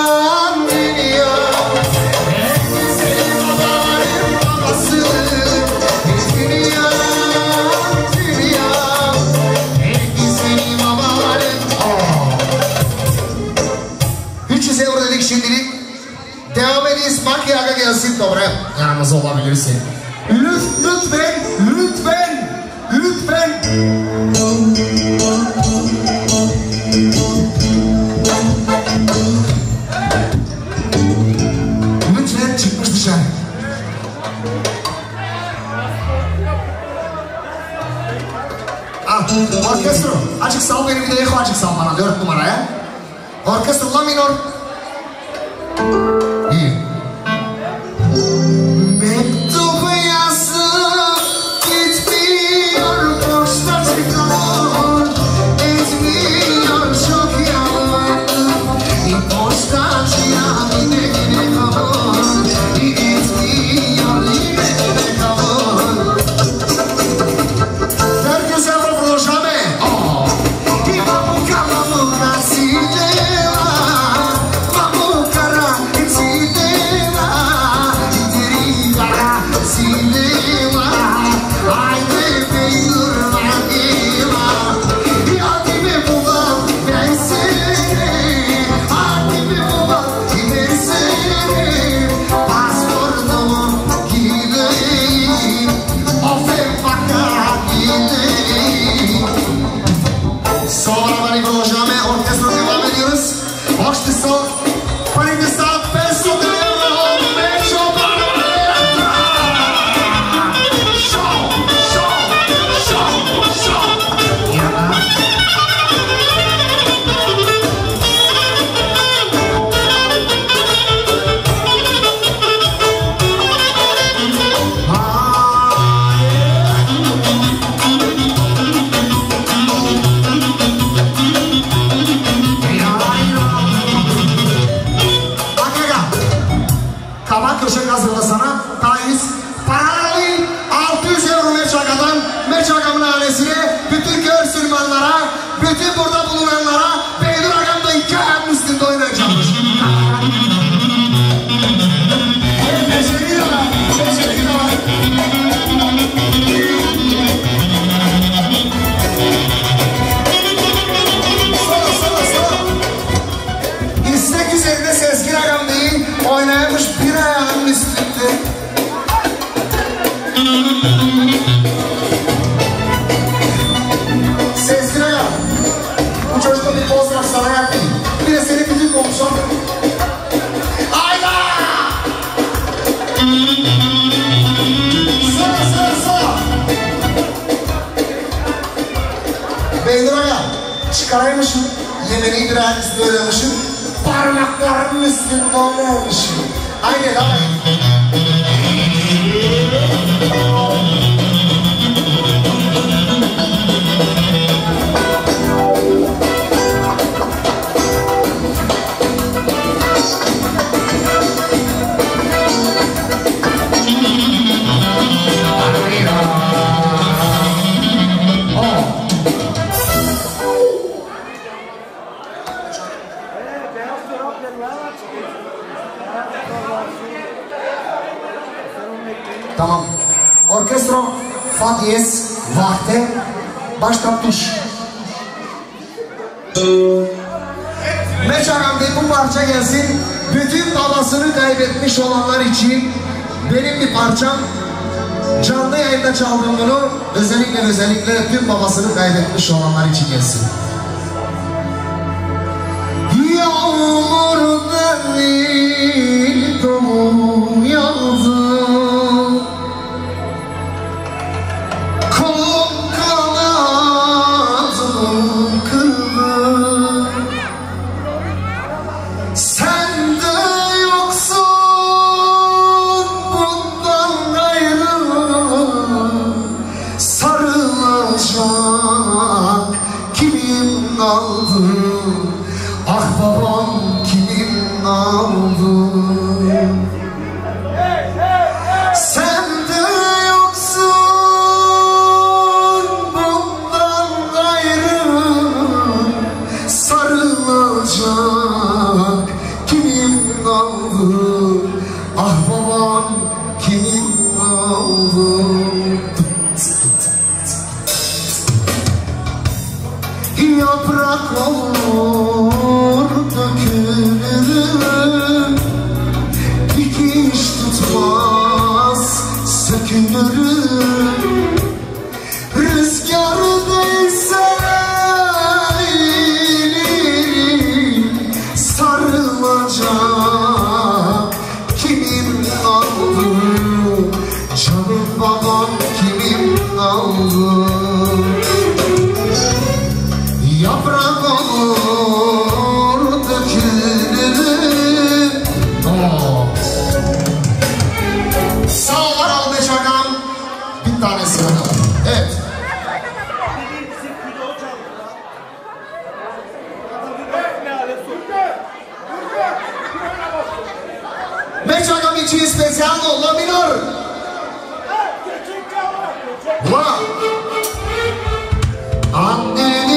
şimdilik devam ediniz. Makyaj'a gelsin dobra. Yanımızda olabilirsin. Lütfen, lütfen, lütfen. Lütfen çıkmış dışarı. Ah, orkestro. Açık sal benim bir de eko açık sal bana. Dört numaraya. Orkestro la minor. İyi. Mektup yazıp gitmiyor, posta çıkıyor, etmiyor çok yalvardım. Postacıya yine yine kabul, etmiyor yine yine kabul. Herkese vuruşame. Y vamos vamos casi de vamos cara si te va deriva si te va ay te pedir manila y a ti me puga me seré a ti me puga y me seré pasporto gideyim ofe baka gideyim. Sonra bari konuşacağım ve orkestra devam ediyoruz. Hoştu son. Panik sağ peso devam. Meşo paralel. Show, show, show, show. Ya. Kabak köşek hazırla sana. Tayiz. Paralel altı yüz euro Meçaga'dan. Meçaga'nın ailesine, bütün köy sürmanlara, bütün burada bulunanlara Beyduraka'mda iki ayağının üstünde oynayacakmış. Beşeri de var. Beşeri de var. Sola sola sola. İstek üzerinde Sezgin Agam değil, oynayamış bir ayağının üstünde. Sezgin Agam, bu çocukta bir poz var sana yapayım. Bir de seni bütün komşun. Ayda! Sola sola sola. çıkaraymışım. Yemeni bir ayet üstüne ödemişim. Parmaklarının üstünde olmamışım. Aynen aynen. Tamam. Orkestro fa diyez vakte baştan tuş. Meçhanam'da bu parça gelsin. Bütün babasını kaybetmiş olanlar için benim bir parçam. Canlı yayında çaldım bunu. Özellikle özellikle tüm babasını kaybetmiş olanlar için gelsin. Yağmur değil dolu yağdı. Ah babam kimin aldı? Sen de yoksun bundan gayrı sarılacak kimin aldı? Ah babam kimin aldı? Yaprak olur dökülür, dikiş tutmaz sökülür. Rüzgar değse eğilir, sarılacak kimin aldı? Canım babam kimin aldı? Yaprak olur dökülür. Oh. Sağ ol al beş agam. Bir tanesi var. Evet. Beş agam için spesyal olabilir. Wow. Anneni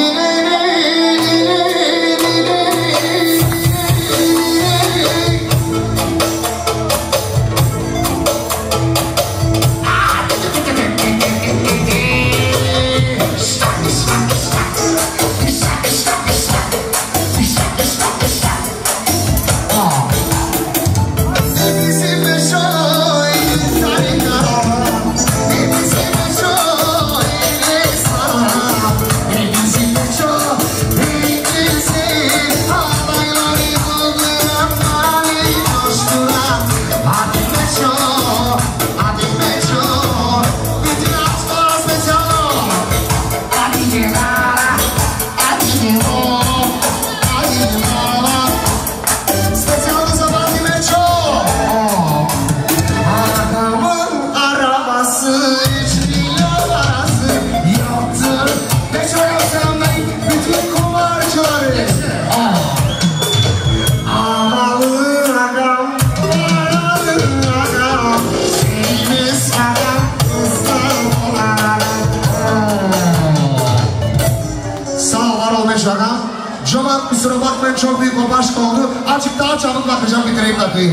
Cömert kusura bakmayın çok büyük o başka oldu. Azıcık daha çabuk bakacağım bitireyim dakikayı.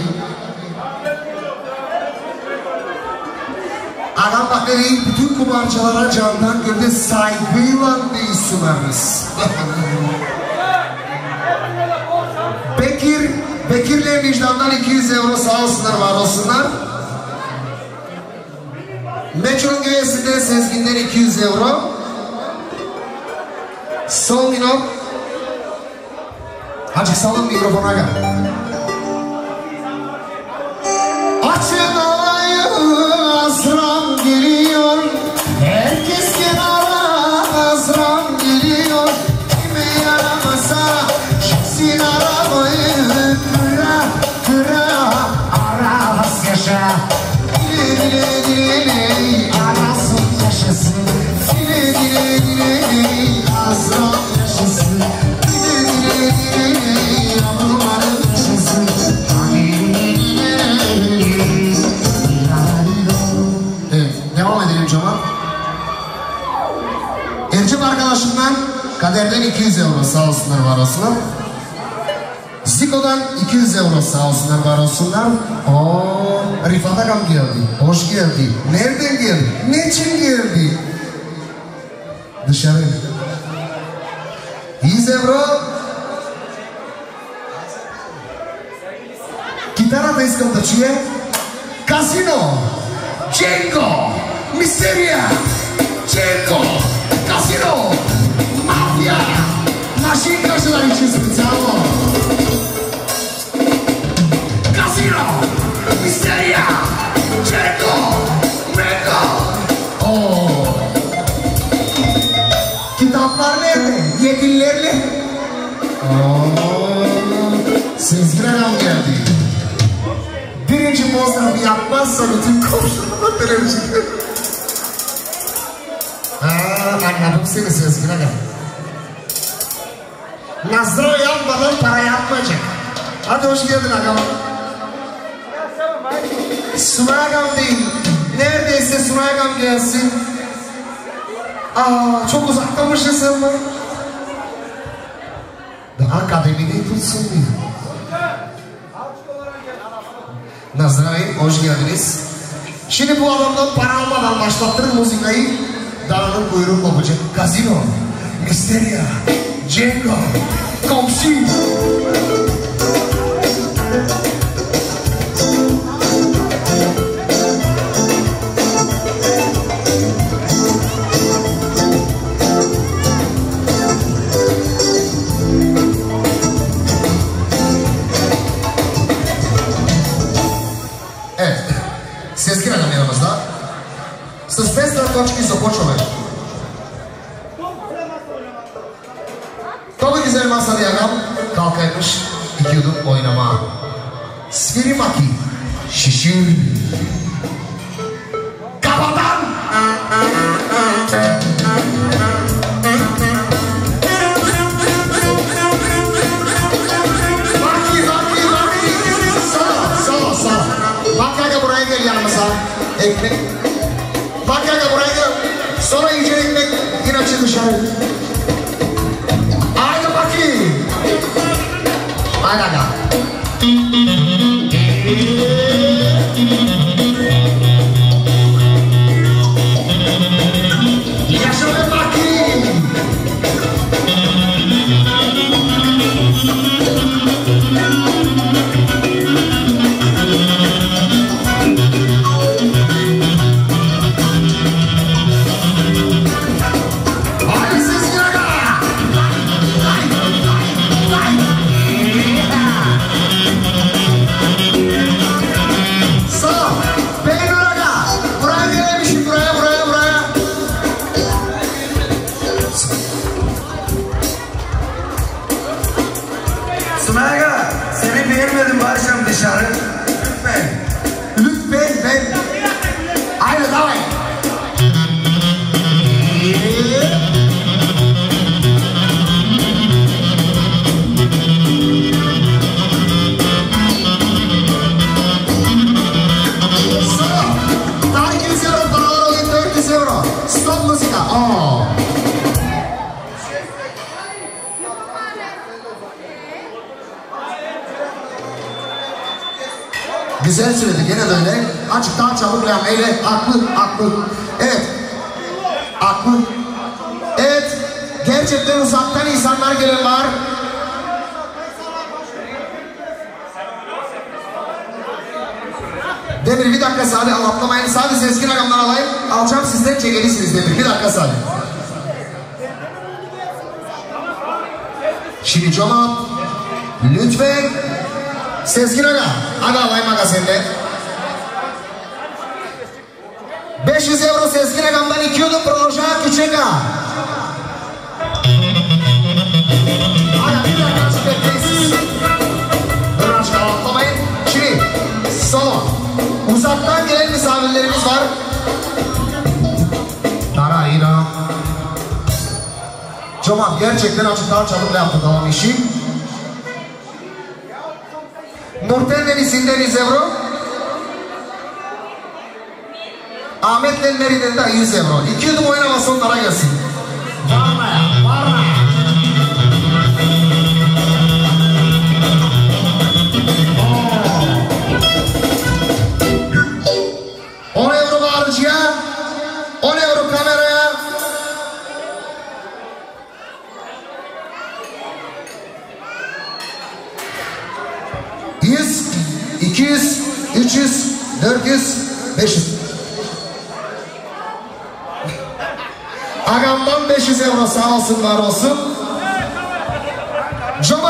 Adam bak vereyim bütün bu parçalara candan gönlü saygıyla bir sunarız. Bekir, Bekir'le vicdandan iki yüz euro sağ olsunlar var olsunlar. Metron G'sinde Sezgin'den iki yüz euro. Sol minor. Azıcık salın mikrofona gel. Açın alayı Azram geliyor. Herkes kenara Azram geliyor. Kime yarar diley arasın yaşasın. Dile dile diley azra yaşasın. Dile dile diley yavrularım yaşasın. Evet, devam edelim Cemal. Ercep arkadaşımdan Kader'den iki yüz euro sağ olsunlar var olsunlar. Ziko'dan iki yüz euro sağ olsunlar var olsunlar. Ooo Rifat Agam geldi. Hoş geldi. Nereden geldi? Niçin geldi? Dışarı. yüz euro. Gitara da iskandacıya. Casino. Django. Misteria. Django. Casino. Mafya. Maşin karşılar için spesiyalo. Casino. Misteria. Django. Mega. Oh. Kitaplar nerede? Yetinlerle. Oh. Sezgin Hanım geldi. Birinci pozlarımı yapmazsa bütün komşularına televizyon. Haa anladım seni Sezgin Hanım. Nazro yapmadan para yapmayacak. Hadi hoş geldin Agam. Sunay Agam değil. Neredeyse Sunay Agam gelsin. Aa çok uzaktamışsın sen bana. Daha akademide tutsun diye. Nazray hoş geldiniz. Şimdi bu adamdan para almadan başlattırın müzikayı. Dananın kuyruğu kopacak. Casino, Misteria, Django, komşu. Evet, Sezgin Hanım yanımızda. С две точки започваме. Много güzel masa diyagam. Kalkaymış, iki yudum oynama. Sviri maki, şişir. Kafadan! Maki, maki, maki! Sağ, sağ, sağ. Maki aga buraya gel yanımıza. Ekmek. Maki aga buraya gel. Sonra yiyecek ekmek. Yine çık dışarı. Haydi Maki. Haydi aga. Yaşa be Maki. Haydi Sezgin aga. Sağ. Beynur aga. Buraya gelemişim. Buraya buraya buraya. Sunay aga, seni beğenmedim barışam dışarı. Lütfen. Lütfen ben. Haydi davay. Sağ. Daha iki yüz euro paralar olayım dört yüz euro. Stop müzika. Aa. Güzel söyledi gene böyle. Açık daha çabuk lameyle. Aklı, aklı. Evet. Aklı. Evet. Gerçekten uzaktan insanlar gelen var. Demir bir dakika Salih anlatlamayın. Sadece Sezgin Agam'dan alayım. Alacağım sizden çekelisiniz Demir. Bir dakika Salih. Şimdi cevap. Lütfen. Sezgin Aga. Aga alayım Aga senden. beş yüz euro Sezgin Agam'dan iki yudum proje küçük Aga. Aga bir dakika açık bekleyin. Dur aşkına atlamayın. Şimdi solo. Uzaktan gelen misafirlerimiz var. Cömert gerçekten açıktan çalımla yaptı devam işi. Nurten Deniz'inden yüz euro. Ahmet Lenmeri'den de yüz euro. İki yudum oynaması onlara gelsin. Var mı ya? Var mı? on euro bağırıcıya. on euro kameraya. yüz, iki yüz, üç yüz, dört yüz, beş yüz. Agamdan beş yüz euro sağ olsun var olsun. Coma.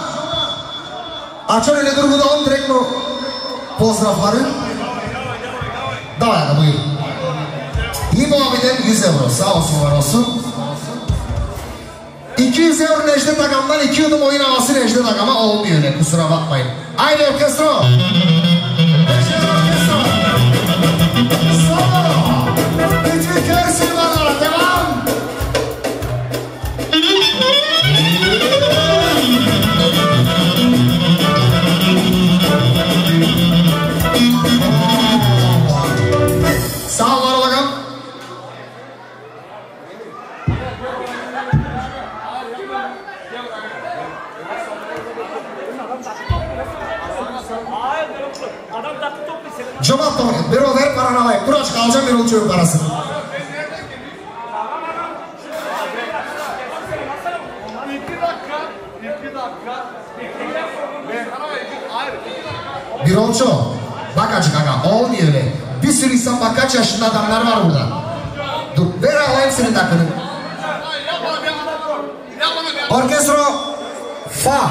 Açar öyle durguda on direkt mi? Pozdrafları. Davaya da buyur. İbo abiden yüz euro sağ olsun var olsun. iki yüz euro Necdet Agam'dan iki yudum oyun havası Necdet Agam'a olmuyor öyle kusura bakmayın. Haydi orkestro. Necdet orkestro. Solo. Bütün kör silvanlara devam. Sağ ol var bakalım. Cömert doğru. Bir o ver paranı alayım. Dur açık alacağım bir uçuyorum parasını. Bir olçu. Bak açık aga. Olmuyor öyle. Bir sürü insan bak kaç yaşında adamlar var burada. Dur ver alayım senin dakikını. Orkestro. Fa.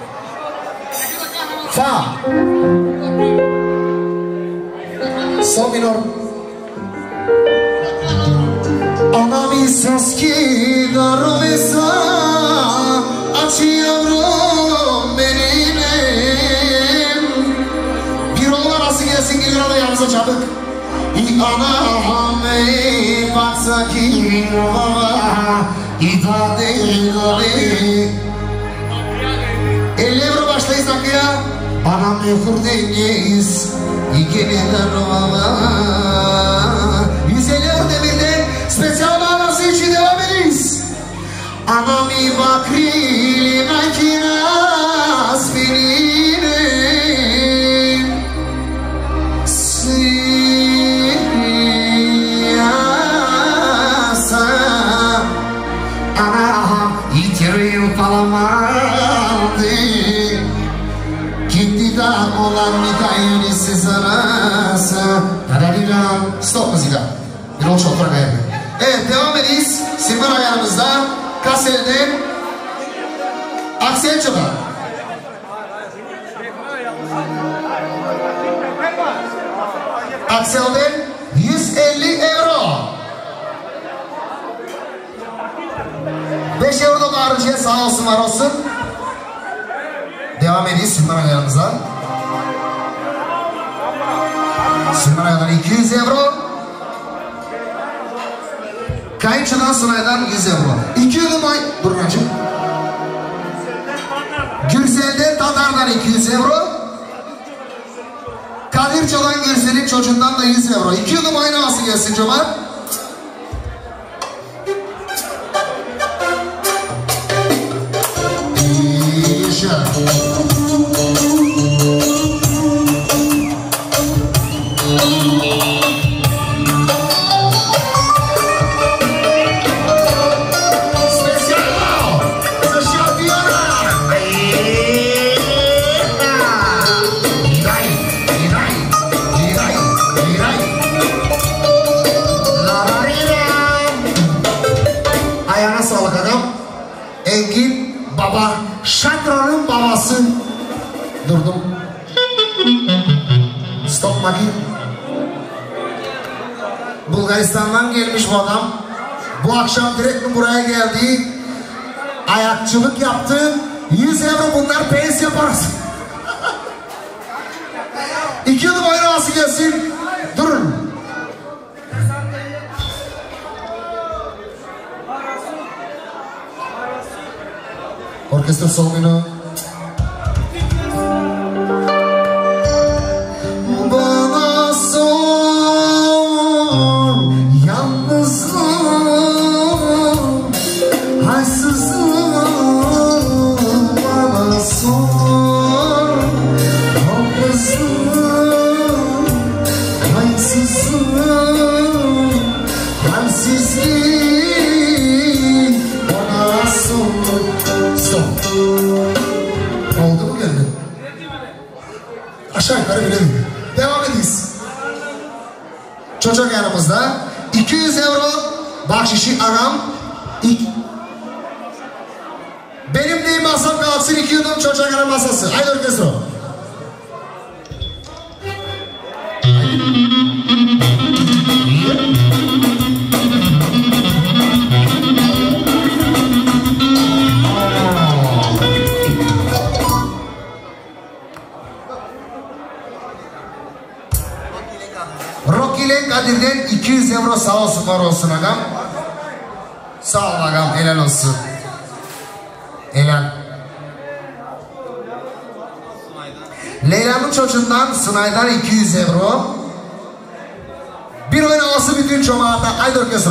Fa. Sol minor. Ona mi söz ki darvesa aç yavrum benim. Bir oğlan nasıl gelsin gelir ana yanımıza çabuk. Anam ey baksa ki baba idade idade. elli euro başlayız akıya. Anam yukur deyiz. İkininden baba. yüz elli euro demirden spesyal manası için devam ederiz. Anami bakrili makinas benine. Siyasa. Ana itiriyim kalamadı. Gittiğden olan hikayeniz arası. Tarariram. Stop müzika. Bir ol çok bırak ayarını. Evet devam ederiz. Silver ayağımızda. Kasel'den Aksel Çoban. Aksel'den yüz elli euro. beş euro da bağırıcıya sağ olsun var olsun. Devam ederiz Silver ayağımızda. Silver ayağından iki yüz euro. Kayınçıdan Sunay'dan yüz euro. İki yudum ay... Dur kaçım. Gürsel'den Tatar'dan iki yüz euro. Kadir Çalan Gürsel'in çocuğundan da yüz euro. İki yudum aynı havası gelsin Cömert. Yaşa. Engin Baba, Şakra'nın babası. Durdum. Stop makin. Bulgaristan'dan gelmiş bu adam. Bu akşam direkt mi buraya geldi? Ayakçılık yaptı. yüz euro bunlar pensiyon parası. İki yıl oynaması gelsin. Durun. Orkestra solunu. Bana sor yalnızlığım, haysızlığım. Bana sor yalnızlığım, haysızlığım, halsizliğim. Bana sor. Stop. Oldu mu geldi? Aşağı yukarı bilelim. Devam ediyiz. Çocuk yanımızda. iki yüz euro bahşişi aram. İk... Benim deyim masam kalksın, iki yudum çocuk yanı masası. Haydi orkestra. Rocky ile Kadir'den iki yüz euro sağ olsun var olsun agam. Sağ ol agam, helal olsun. Helal. Leyla'nın çocuğundan Sunay'dan iki yüz euro. Bir oyun havası bütün çomağa. Haydi orkestra.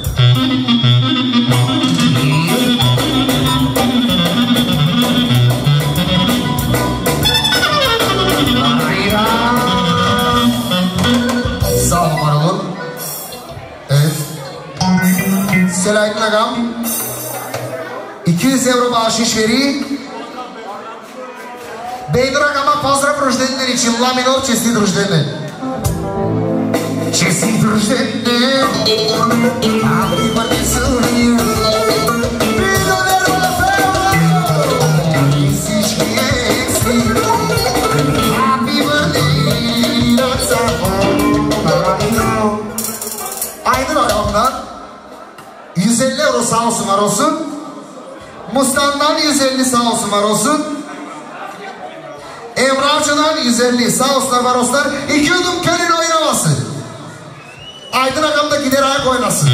Sağ ol Marulun. Evet. Selahattin agam iki yüz euro bahşiş veri. Beydur agama pozdrav rожденный için la minor честит рожденный. Честит рожденный. Happy birthday to you. Happy birthday. Aydın Ayağım'dan yüz elli euro sağ olsun var olsun. Mustafa'dan yüz elli sağ olsun var olsun. Emrahçı'dan yüz elli sağ olsunlar var olsunlar. İki yudum körün oynaması. Aydın Agam da gider ayak oynasın.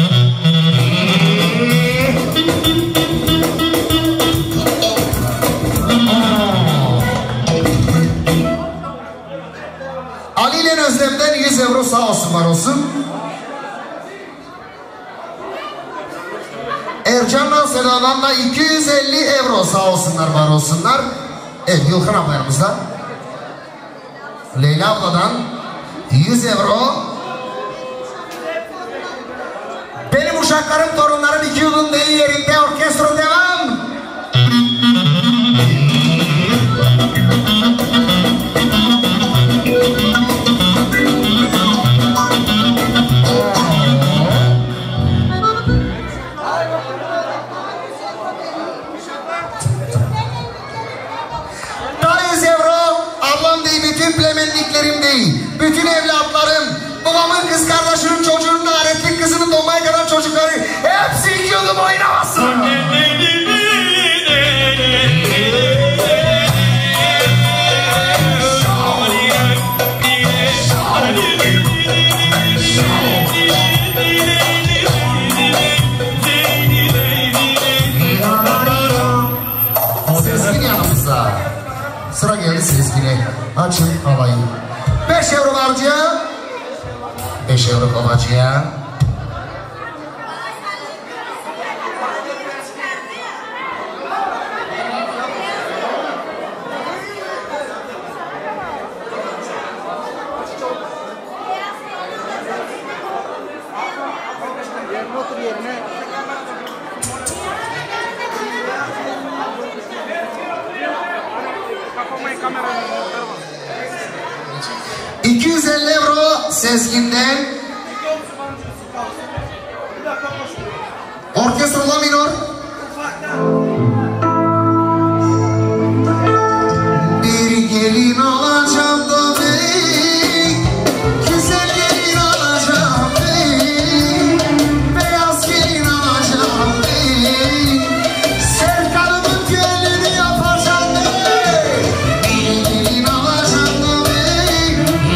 Ali ile Özlem'den yüz euro sağ olsun var olsun. Ercan'la Seda'dan da iki yüz elli euro sağ olsunlar var olsunlar. Evet, Yılkın abla yanımızda. Leyla abladan yüz euro. Benim uşaklarım, torunlarım iki yılın değil yerinde. Orkestra devam. Bütün plemenliklerim değil, bütün evlatlarım, babamın kız kardeşinin çocuğunun, aretlik kızının doğmaya kadar çocukları, hepsi iki yılım oynamasın. Sezgin yanımızda. Sıra geldi Sezgin'e. Açın havayı. beş euro babacıya. beş euro babacıya. iki yüz elli euro Sezgin'den. Orkestra la minor. Bir gelin alacağım da bey, güzel gelin alacağım bey, beyaz gelin alacağım bey, Serkan'ımın gönlünü yapacağım bey. Bir gelin alacağım da bey.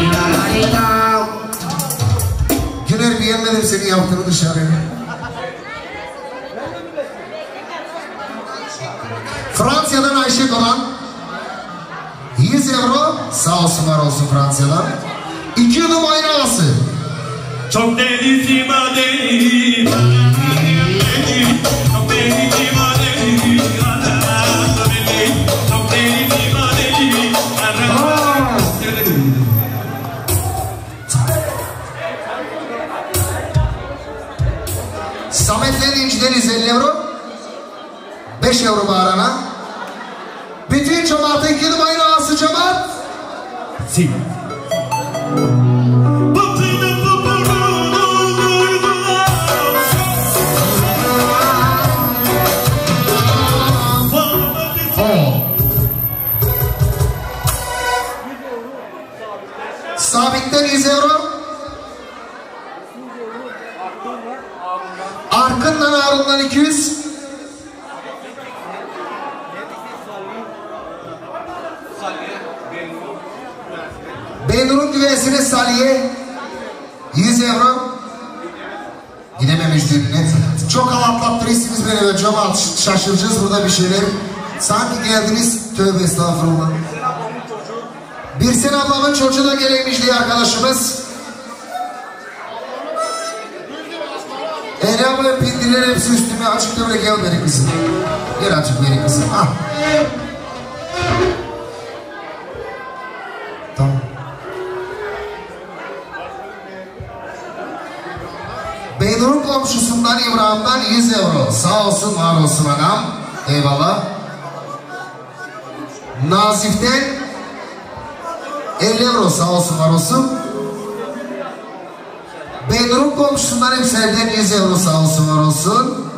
Güner, beğenmedim seni yaptığını dışarıya. Fransa'dan Ayşe Kolan yüz euro, sağ olsun var olsun Fransa'dan. İki yudum aynı havası. Çok delisi madeni, çok delisi madeni, çok delisi madeni. Samet'le İnci'den yüz elli euro. beş euro bağırana. Bütün cemaate iki yudum aynı havası cemaat. Si. Sabit'ten yüz euro. Arkından Harun'dan iki yüz. Benur'un güvesine Salih'e yüz euro. Gidememiş birine. Çok avatlattırırsınız beni ve cemaat şaşıracağız burada bir şeyler. Sanki geldiniz, tövbe estağfurullah. Birsen ablamın çocuğu da geleymiş diye arkadaşımız. Eri abla pindiler hepsi üstüme açık da böyle gel beni kızım. Gel açık beni kızım. Ah. Tamam. Beynur'un komşusundan İbrahim'den yüz euro. Sağ olsun var olsun anam. Eyvallah. Nazif'ten elli euro sağ olsun var olsun. Beynur'un komşusundan Hemşehri'den yüz euro sağ olsun var olsun.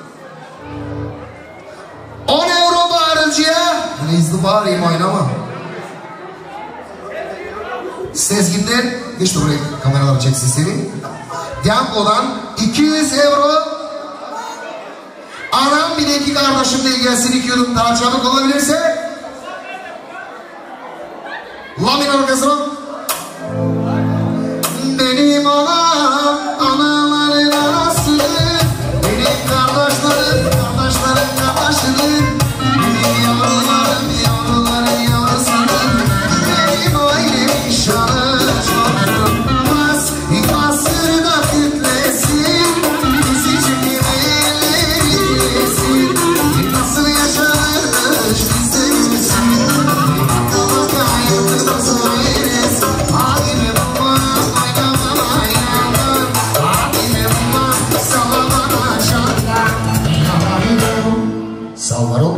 on euro bağırıcıya. Böyle hızlı bağırayım oynama. Sezgin'den, geç de buraya kameralar çeksin seni. Yank olan iki yüz euro. Anam bir de iki kardeşim de gelsin iki yudum daha çabuk olabilirse. Lamin orkestra. Benim anam, anaların anası. Benim kardeşlerim, kardeşlerim kardeşlerim. Benim yavrularım, yavruların yavrusudur. Benim ailem şanı çok durmaz. İkasını da kütlesin. Bizi çekip ellerin. Nasıl yaşanırmış bize gülsün. Salvaro.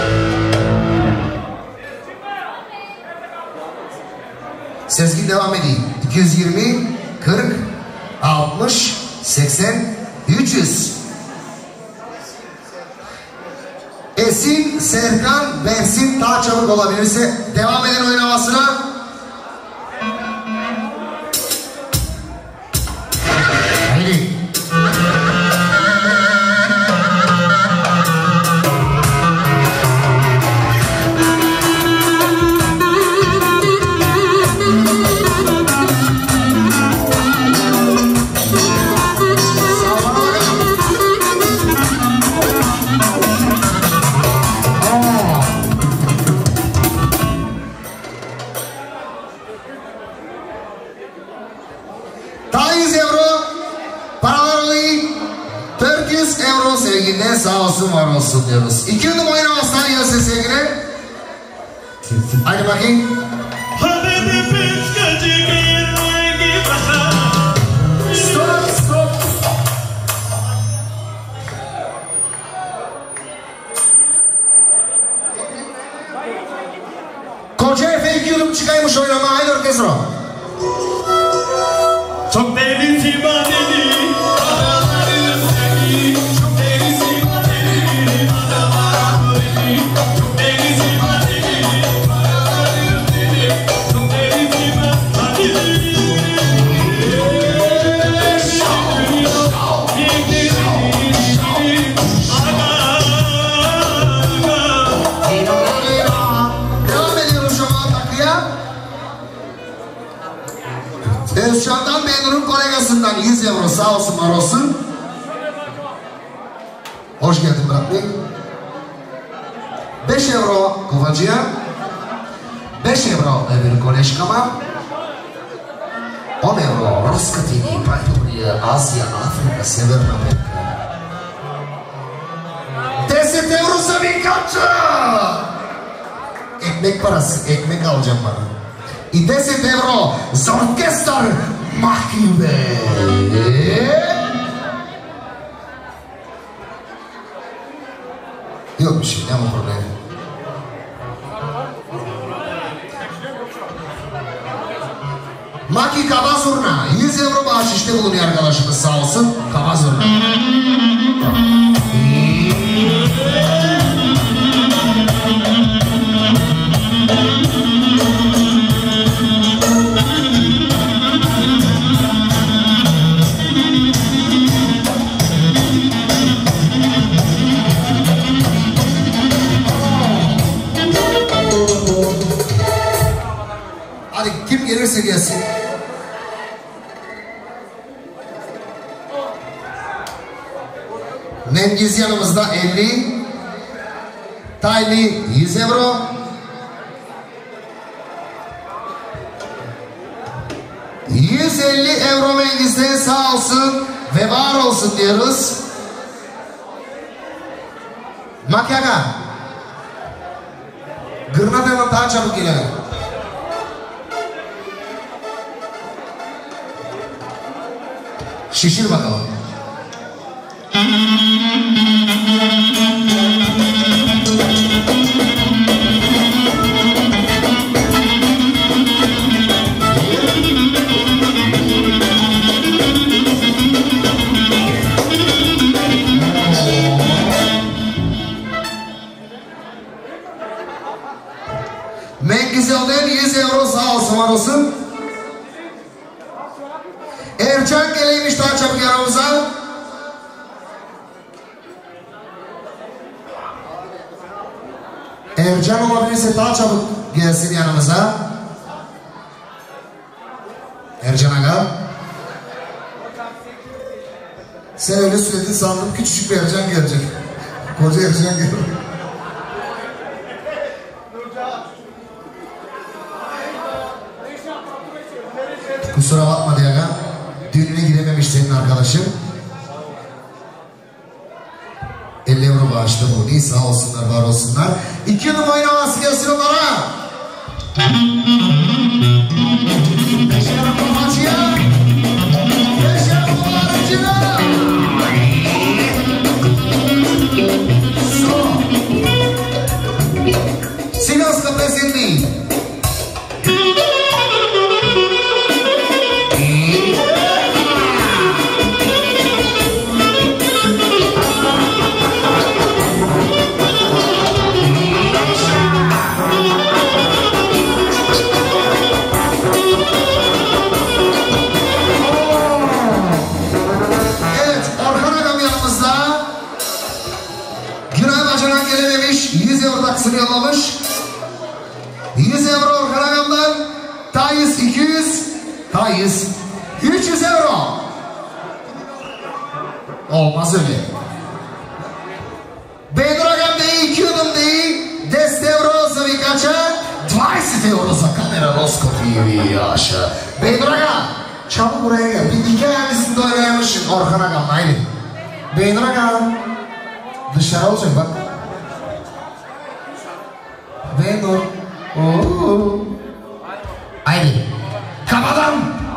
Sezgin devam edeyim. iki yüz yirmi, kırk, altmış, seksen, üç yüz. Esin, Serkan, Bersin daha çabuk olabilirse devam eden oyun havasına. Haydi. Sevgili sağ olsun var olsun diyoruz. İki yudum oyun havasına gelsin sevgili. Hadi bakayım. Stop stop. Koca Efe iki yudum çıkaymış oynama. Haydi orkestra. Çok delisi madeni. Özcan'dan Benur'un kolegasından yüz euro sağ olsun var olsun. Hoş geldin Murat Bey. beş euro Kovacı'ya, beş euro öbür koleşkama, on euro Ruska T V, Payturiye, Asya, Afrika, Severna Amerika. deset euro Savikatçı! Ekmek parası, ekmek alacağım bana. I deset euro za orkestar Mahkibe. Yok bir şey, nema problem. Maki Kaba Zurna, yüz euro bahşişte bulunuyor arkadaşımız, sağ olsun. Kaba Zurna. Hadi kim gelirse gelsin. Nengiz yanımızda elli, Tayli yüz euro, yüz elli euro Mengiz'den sağ olsun ve var olsun diyoruz. Makyaga, Gırnada'dan daha çabuk gelelim. Şişir bakalım. Mengizel'den yüz euro sağ olsun var olsun. Ercan geleymiş daha çabuk yanımıza. Ercan olabilirse daha çabuk gelsin yanımıza. Ercan Aga. Sen öyle söyledin sandım küçücük bir Ercan gelecek. Koca Ercan gelecek. Kusura bakma diye Aga. Düğününe gidememiş senin arkadaşım. elli euro bağışta bu değil. Sağ olsunlar, var olsunlar. İki numara oynaması gelsin onlara. Beş euro Kovacı'ya. Beş euro Kovacı'ya. So. Sinovska prezidenti. Taksini yollamış. yüz euro Orhan Agam'dan. Tayiz iki yüz. Tayiz üç yüz euro. Olmaz öyle. Bedur Agam değil, iki yudum değil. deset euro za Vikača. dvadeset euro za kamera Rosko T V yaşa. Bedur Agam, çabuk buraya gel. Bir hikayemizin de oynayamışsın Orhan Agam. Haydi. Bedur Agam. Dışarı olacak bak. Bedur. Ooo. Haydi. Kapadım.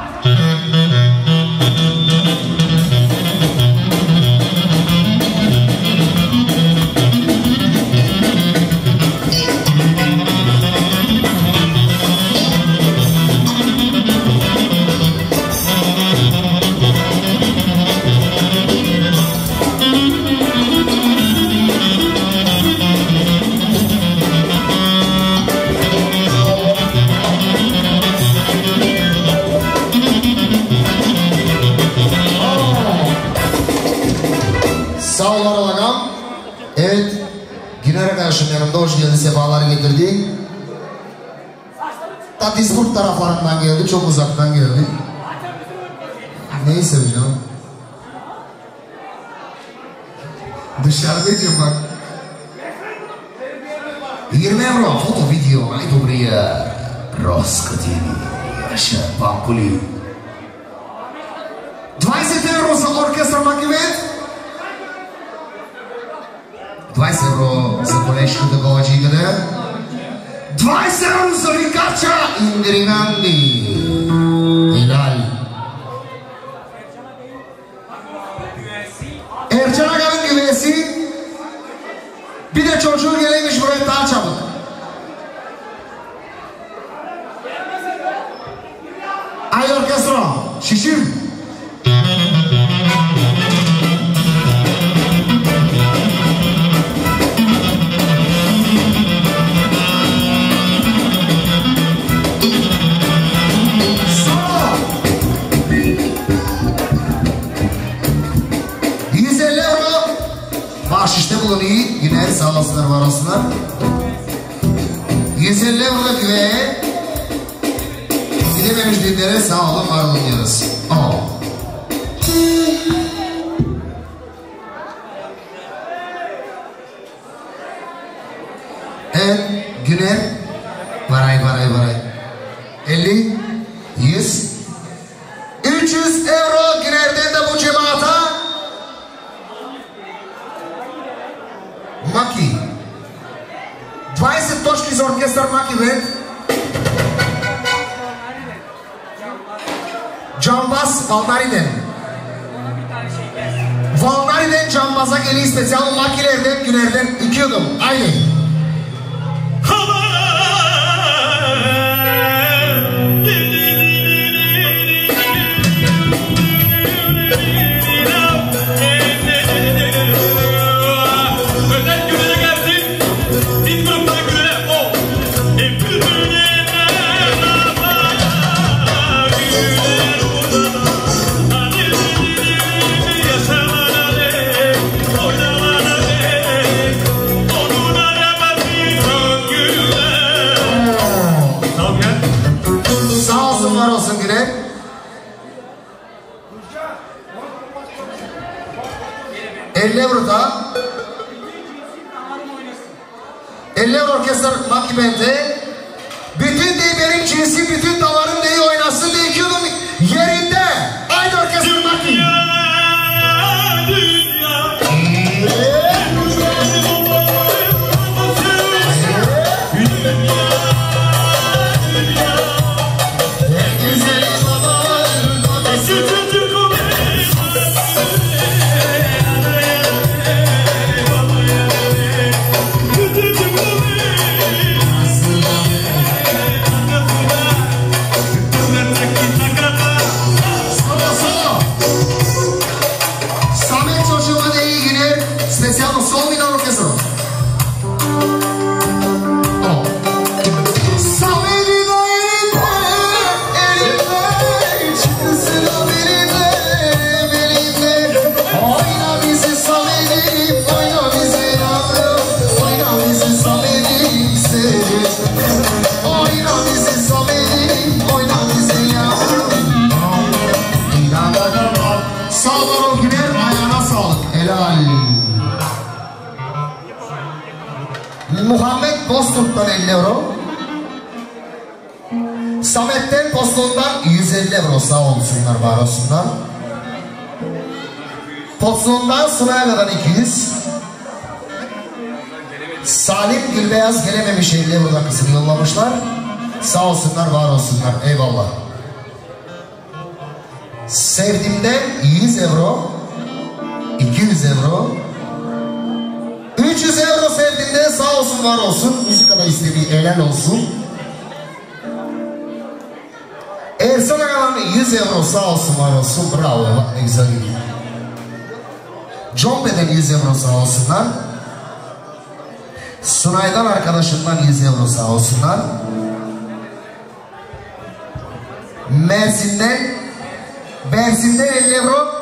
Evet, Güner arkadaşım yanımda hoş geldi, sefalar getirdi. Tatizburg taraflarından geldi, çok uzaktan geldi. Neyse biliyorum. Dışarıdayım bak. yirmi euro foto video najdobryje Rosko T V. Jeszcze pan Kuli. dwadzieścia euro za orkiestr Makiewicz. dwadzieścia euro za koleżkę do godziny. dwadzieścia euro za Ricaccia Indirinandi. Helal. Ercan Aga'nın güvesi. Bir de çocuğu geleymiş buraya daha çabuk. Haydi orkestra, şişir. yüz elli euro bahşişte bulunuyor. Yine sağ olasınlar, var olsunlar. yüz elli euro da güveye. Gidememiş dinlere sağ olun, var olun diyoruz. Oh. Evet, Güner. Varay, varay, varay. elli, yüz, üç yüz euro Güner'den de bu cemaata. Maki. dvajset točki za orkestar Maki Band. Cambaz Valnariden. Valnariden Cambaz'a geliyor spesiyal Makilerden, Güner'den iki yudum. Aynı. elli euro da elli euro orkestra Maki Band'e bütün de benim cinsi, bütün davarım neyi oynasın diye iki yudum yerinde. Haydi orkestra Maki. Muhammed Bozkurt'tan elli euro. Samet'ten Poston'dan yüz elli euro, sağ olsunlar, var olsunlar. Poston'dan Sunayaga'dan iki yüz. Salim Gülbeyaz gelememiş, elli euro da kısmı yollamışlar. Sağ olsunlar, var olsunlar, eyvallah. Sevdim'den yüz euro. iki yüz euro. üç yüz euro sevdiğinde sağ olsun, var olsun. Müzikada istediği helal olsun. Ersan Ağa'nın yüz euro, sağ olsun, var olsun. Bravo, bak ne güzel gidiyor. John Bey'den yüz euro, sağ olsunlar. Sunay'dan arkadaşımdan yüz euro, sağ olsunlar. Mersin'den Mersin'den elli euro.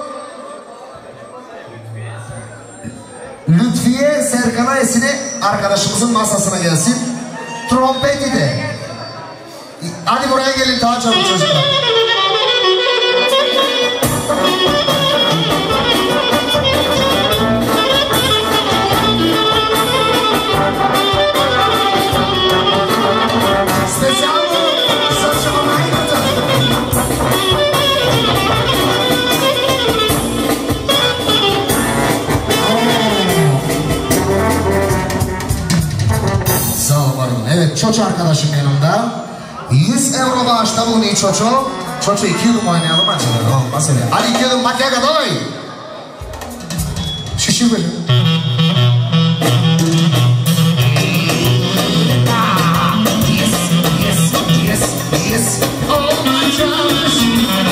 Lütfiye Serkan'a esine arkadaşımızın masasına gelsin. Trompeti de. Hadi buraya gelin daha çabuk çocuklar. arkadaşım yanımda. yüz euro bağışta bunu iyi çocuğu. Çocuğu iki yudum oynayalım acaba. Olmaz öyle. Hadi iki yudum makyaga davay. Şişir böyle. Yes, yes, yes, yes. Oh my gosh.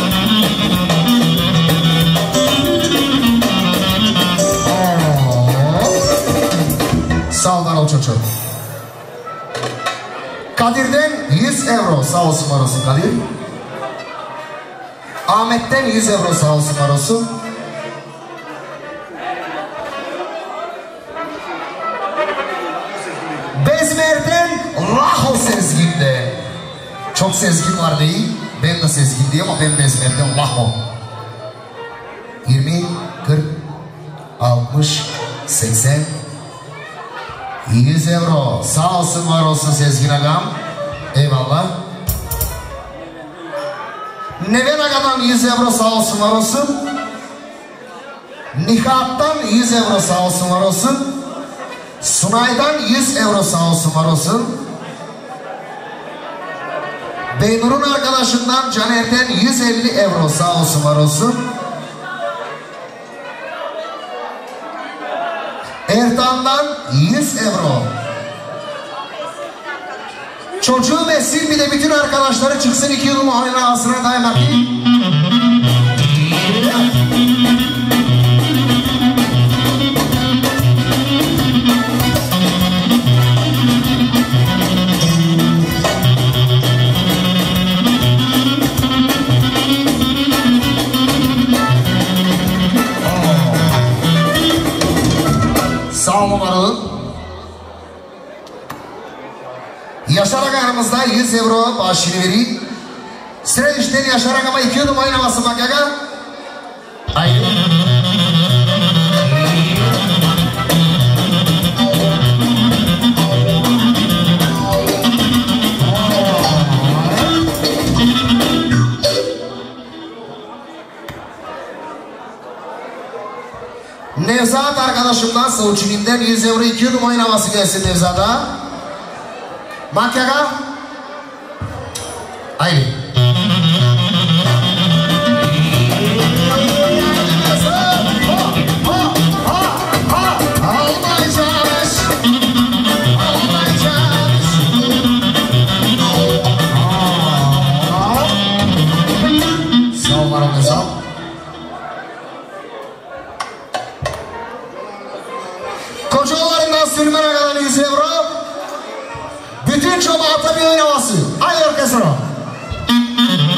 Sağ ol bana o çocuğu. Kadir'den yüz euro sağ olsun var olsun Kadir. Ahmet'ten yüz euro sağ olsun var olsun. Bezmer'den Laho Sezgin'de. Çok Sezgin var değil. Ben de Sezgin diyeyim ama ben Bezmer'den Laho. yirmi, kırk, altmış, seksen, yüz euro. Sağ olsun var olsun Sezgin Agam. Eyvallah. Neven Aga'dan yüz euro sağ olsun var olsun. Nihat'tan yüz euro sağ olsun var olsun. Sunay'dan yüz euro sağ olsun var olsun. Beynur'un arkadaşından Caner'den yüz elli euro sağ olsun var olsun. Ertan'dan yüz euro. Çocuğu ve Silmi'de bütün arkadaşları çıksın iki yılın oyuna ağzına dayamak. Sağ olun varalım. Yaşar Aga'mızda yüz euro bağışını vereyim. Sıra işten Yaşar Aga'ma iki yılım oynamasın bak Aga. Haydi. Nevzat arkadaşımdan Savuşinim'den yüz euro iki yudum oynaması gelsin Nevzat'a. Makyaga. Haydi. Sağ ol var o Nevzat. Kocaoğullarından Süleyman Aga'dan yüz euro. Bütün cemaata bir oynaması. Ay orkestra.